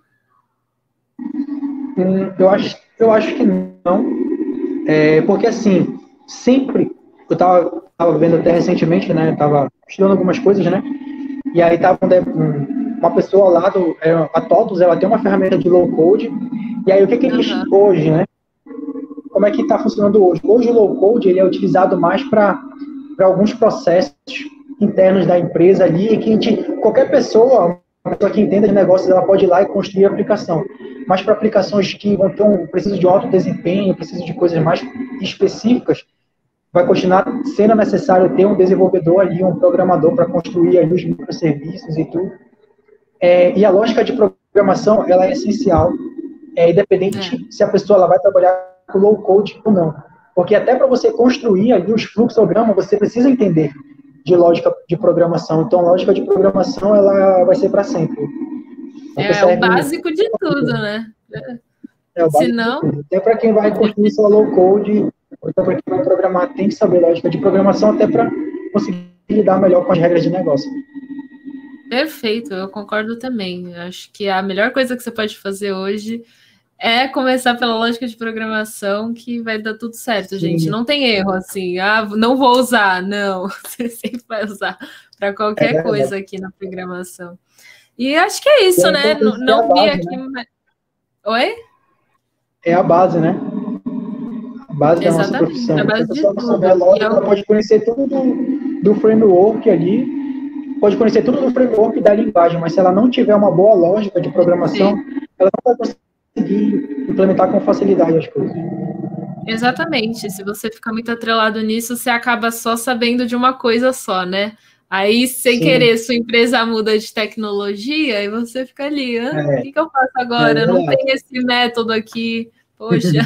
Hum, eu, acho, eu acho que não. É, porque, assim, sempre... Eu estava tava vendo até recentemente, né? Estava estudando algumas coisas, né? E aí estava uma uma pessoa lá, do, é, a TOTUS, ela tem uma ferramenta de low-code, e aí o que, que eles Uhum. hoje, né? Como é que está funcionando hoje? Hoje o low-code ele é utilizado mais para alguns processos internos da empresa ali, que a gente, qualquer pessoa, uma pessoa que entenda de negócios, ela pode ir lá e construir a aplicação. Mas para aplicações que vão ter um, precisam de alto desempenho, precisam de coisas mais específicas, vai continuar sendo necessário ter um desenvolvedor ali, um programador para construir ali os microserviços e tudo. É, e a lógica de programação, ela é essencial, é, independente é. se a pessoa ela vai trabalhar com low code ou não. Porque até para você construir ali os fluxos de programa, você precisa entender de lógica de programação. Então, lógica de programação, ela vai ser para sempre. É, é o básico de tudo, né? É o básico Senão... de tudo. Até para quem vai construir só low code, ou então para quem vai programar, tem que saber lógica de programação até para conseguir lidar melhor com as regras de negócio. Perfeito, eu concordo também. Eu acho que a melhor coisa que você pode fazer hoje é começar pela lógica de programação, que vai dar tudo certo, Sim. gente. Não tem erro, assim, ah, não vou usar, não. Você sempre vai usar para qualquer é coisa aqui na programação. E acho que é isso, né? Não, não vi aqui... Né? Oi? É a base, né? A base da nossa profissão. A base a pessoa não saber a lógica, ela pode conhecer tudo do, do framework ali, pode conhecer tudo do framework da linguagem, mas se ela não tiver uma boa lógica de programação, Sim. ela não vai conseguir implementar com facilidade as coisas. Exatamente. Se você ficar muito atrelado nisso, você acaba só sabendo de uma coisa só, né? Aí, sem Sim. querer, sua empresa muda de tecnologia e você fica ali, ah, é. o que, que eu faço agora? É não tem esse método aqui. Poxa.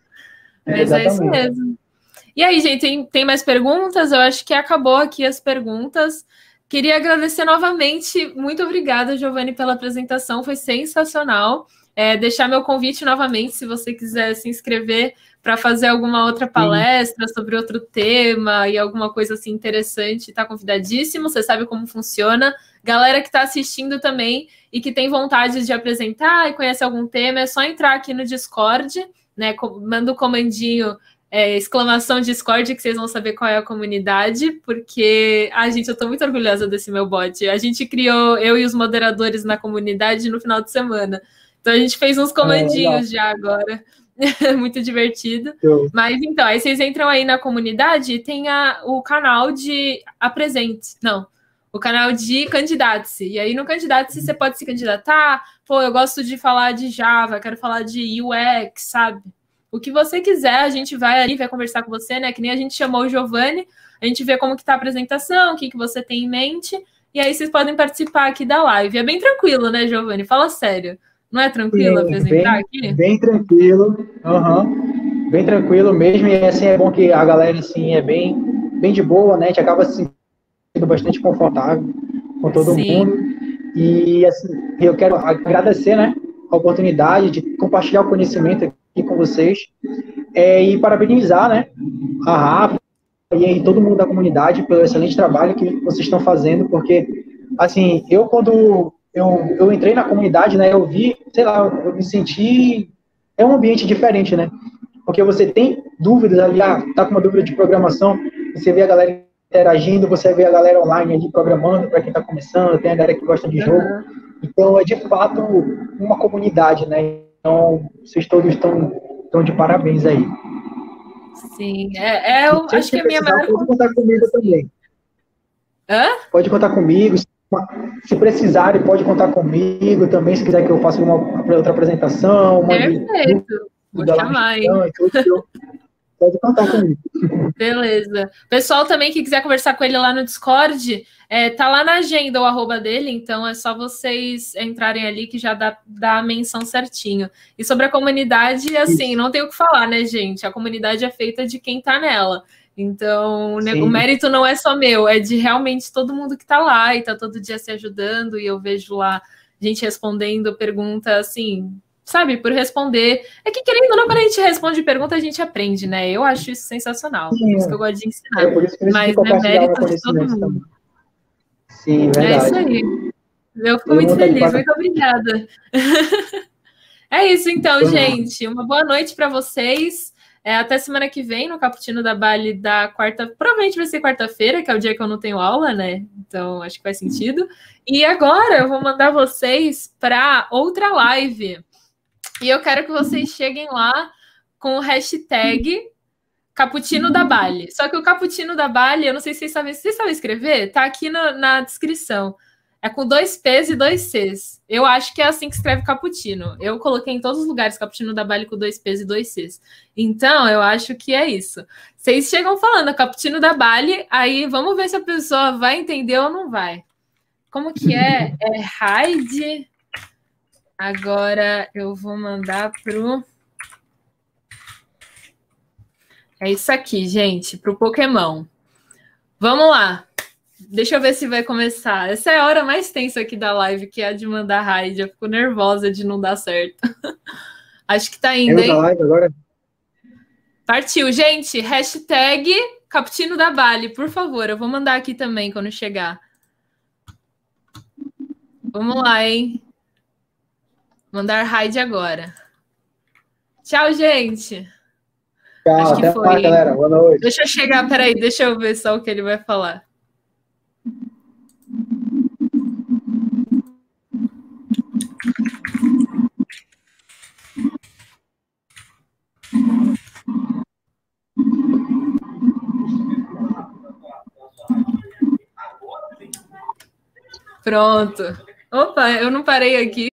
É, Mas é isso mesmo. E aí, gente, tem, tem mais perguntas? Eu acho que acabou aqui as perguntas. Queria agradecer novamente. Muito obrigada, Giovanni, pela apresentação. Foi sensacional. É, deixar meu convite novamente, se você quiser se inscrever para fazer alguma outra palestra Sim. sobre outro tema e alguma coisa assim interessante, está convidadíssimo. Você sabe como funciona. Galera que está assistindo também e que tem vontade de apresentar e conhece algum tema, é só entrar aqui no Discord, né? Manda o comandinho É, exclamação Discord, que vocês vão saber qual é a comunidade, porque, ah, gente, eu tô muito orgulhosa desse meu bot. A gente criou, eu e os moderadores na comunidade no final de semana. Então a gente fez uns comandinhos é, já agora. Muito divertido. Eu. Mas então, aí vocês entram aí na comunidade e tem a, o canal de apresente. Não, o canal de candidate-se. E aí no candidate-se você pode se candidatar. Pô, eu gosto de falar de Java, quero falar de U X, sabe? O que você quiser, a gente vai ali, vai conversar com você, né? Que nem a gente chamou o Giovanni, a gente vê como que tá a apresentação, o que, que você tem em mente, e aí vocês podem participar aqui da live. É bem tranquilo, né, Giovanni? Fala sério. Não é tranquilo Sim, apresentar bem, aqui? Bem tranquilo, uhum. bem tranquilo mesmo, e assim, é bom que a galera, assim, é bem, bem de boa, né? A gente acaba se sentindo bastante confortável com todo Sim. mundo. E, assim, eu quero agradecer, né, a oportunidade de compartilhar o conhecimento aqui com vocês, é, e parabenizar, né, a Rafa e aí todo mundo da comunidade pelo excelente trabalho que vocês estão fazendo, porque, assim, eu quando eu, eu entrei na comunidade, né, eu vi, sei lá, eu me senti, é um ambiente diferente, né, porque você tem dúvidas ali, ah, tá com uma dúvida de programação, você vê a galera interagindo, você vê a galera online ali programando, para quem está começando, tem a galera que gosta de jogo, uhum. Então é de fato uma comunidade, né, então vocês todos estão, estão de parabéns aí. Sim, é, é eu acho que a minha maior... Pode contar comigo também. Hã? Pode contar comigo, se precisarem, pode contar comigo também, se quiser que eu faça uma outra apresentação. Uma Perfeito, de, vou chamar, hein? Pode contar comigo. Beleza. Pessoal também que quiser conversar com ele lá no Discord, é, tá lá na agenda o arroba dele, então é só vocês entrarem ali que já dá, dá a menção certinho. E sobre a comunidade, assim, Isso. não tem o que falar, né, gente? A comunidade é feita de quem tá nela. Então, né, o mérito não é só meu, é de realmente todo mundo que tá lá e tá todo dia se ajudando, e eu vejo lá gente respondendo pergunta, assim... sabe, por responder. É que, querendo ou não, quando a gente responde pergunta, a gente aprende, né? Eu acho isso sensacional. Sim, por isso que eu gosto de ensinar. É por isso que Mas é mérito de todo mundo. Também. Sim, verdade. É isso aí. Eu fico eu muito feliz. Muito obrigada. É isso, então, Foi gente. Uma boa noite para vocês. É, até semana que vem, no Cappuccino da Bali da quarta, provavelmente vai ser quarta-feira, que é o dia que eu não tenho aula, né? Então, acho que faz sentido. E agora eu vou mandar vocês para outra live. E eu quero que vocês cheguem lá com o hashtag Cappuccino da Bali. Só que o Cappuccino da Bali, eu não sei se vocês sabem, vocês sabem escrever? Tá aqui no, na descrição. É com dois P's e dois C's. Eu acho que é assim que escreve cappuccino. Eu coloquei em todos os lugares Cappuccino da Bali com dois P's e dois C's. Então, eu acho que é isso. Vocês chegam falando Cappuccino da Bali, aí vamos ver se a pessoa vai entender ou não vai. Como que é? É Raid. Agora eu vou mandar pro... É isso aqui, gente, pro Pokémon. Vamos lá. Deixa eu ver se vai começar. Essa é a hora mais tensa aqui da live, que é a de mandar raid. Eu fico nervosa de não dar certo. Acho que tá indo, hein? Live agora? Partiu, gente. Hashtag Cappuccino da Bali, por favor. Eu vou mandar aqui também quando chegar. Vamos lá, hein? Mandar raid agora. Tchau, gente. Tchau, Acho que até foi, mais, galera. Boa noite. Deixa eu chegar, peraí. Deixa eu ver só o que ele vai falar. Pronto. Opa, eu não parei aqui.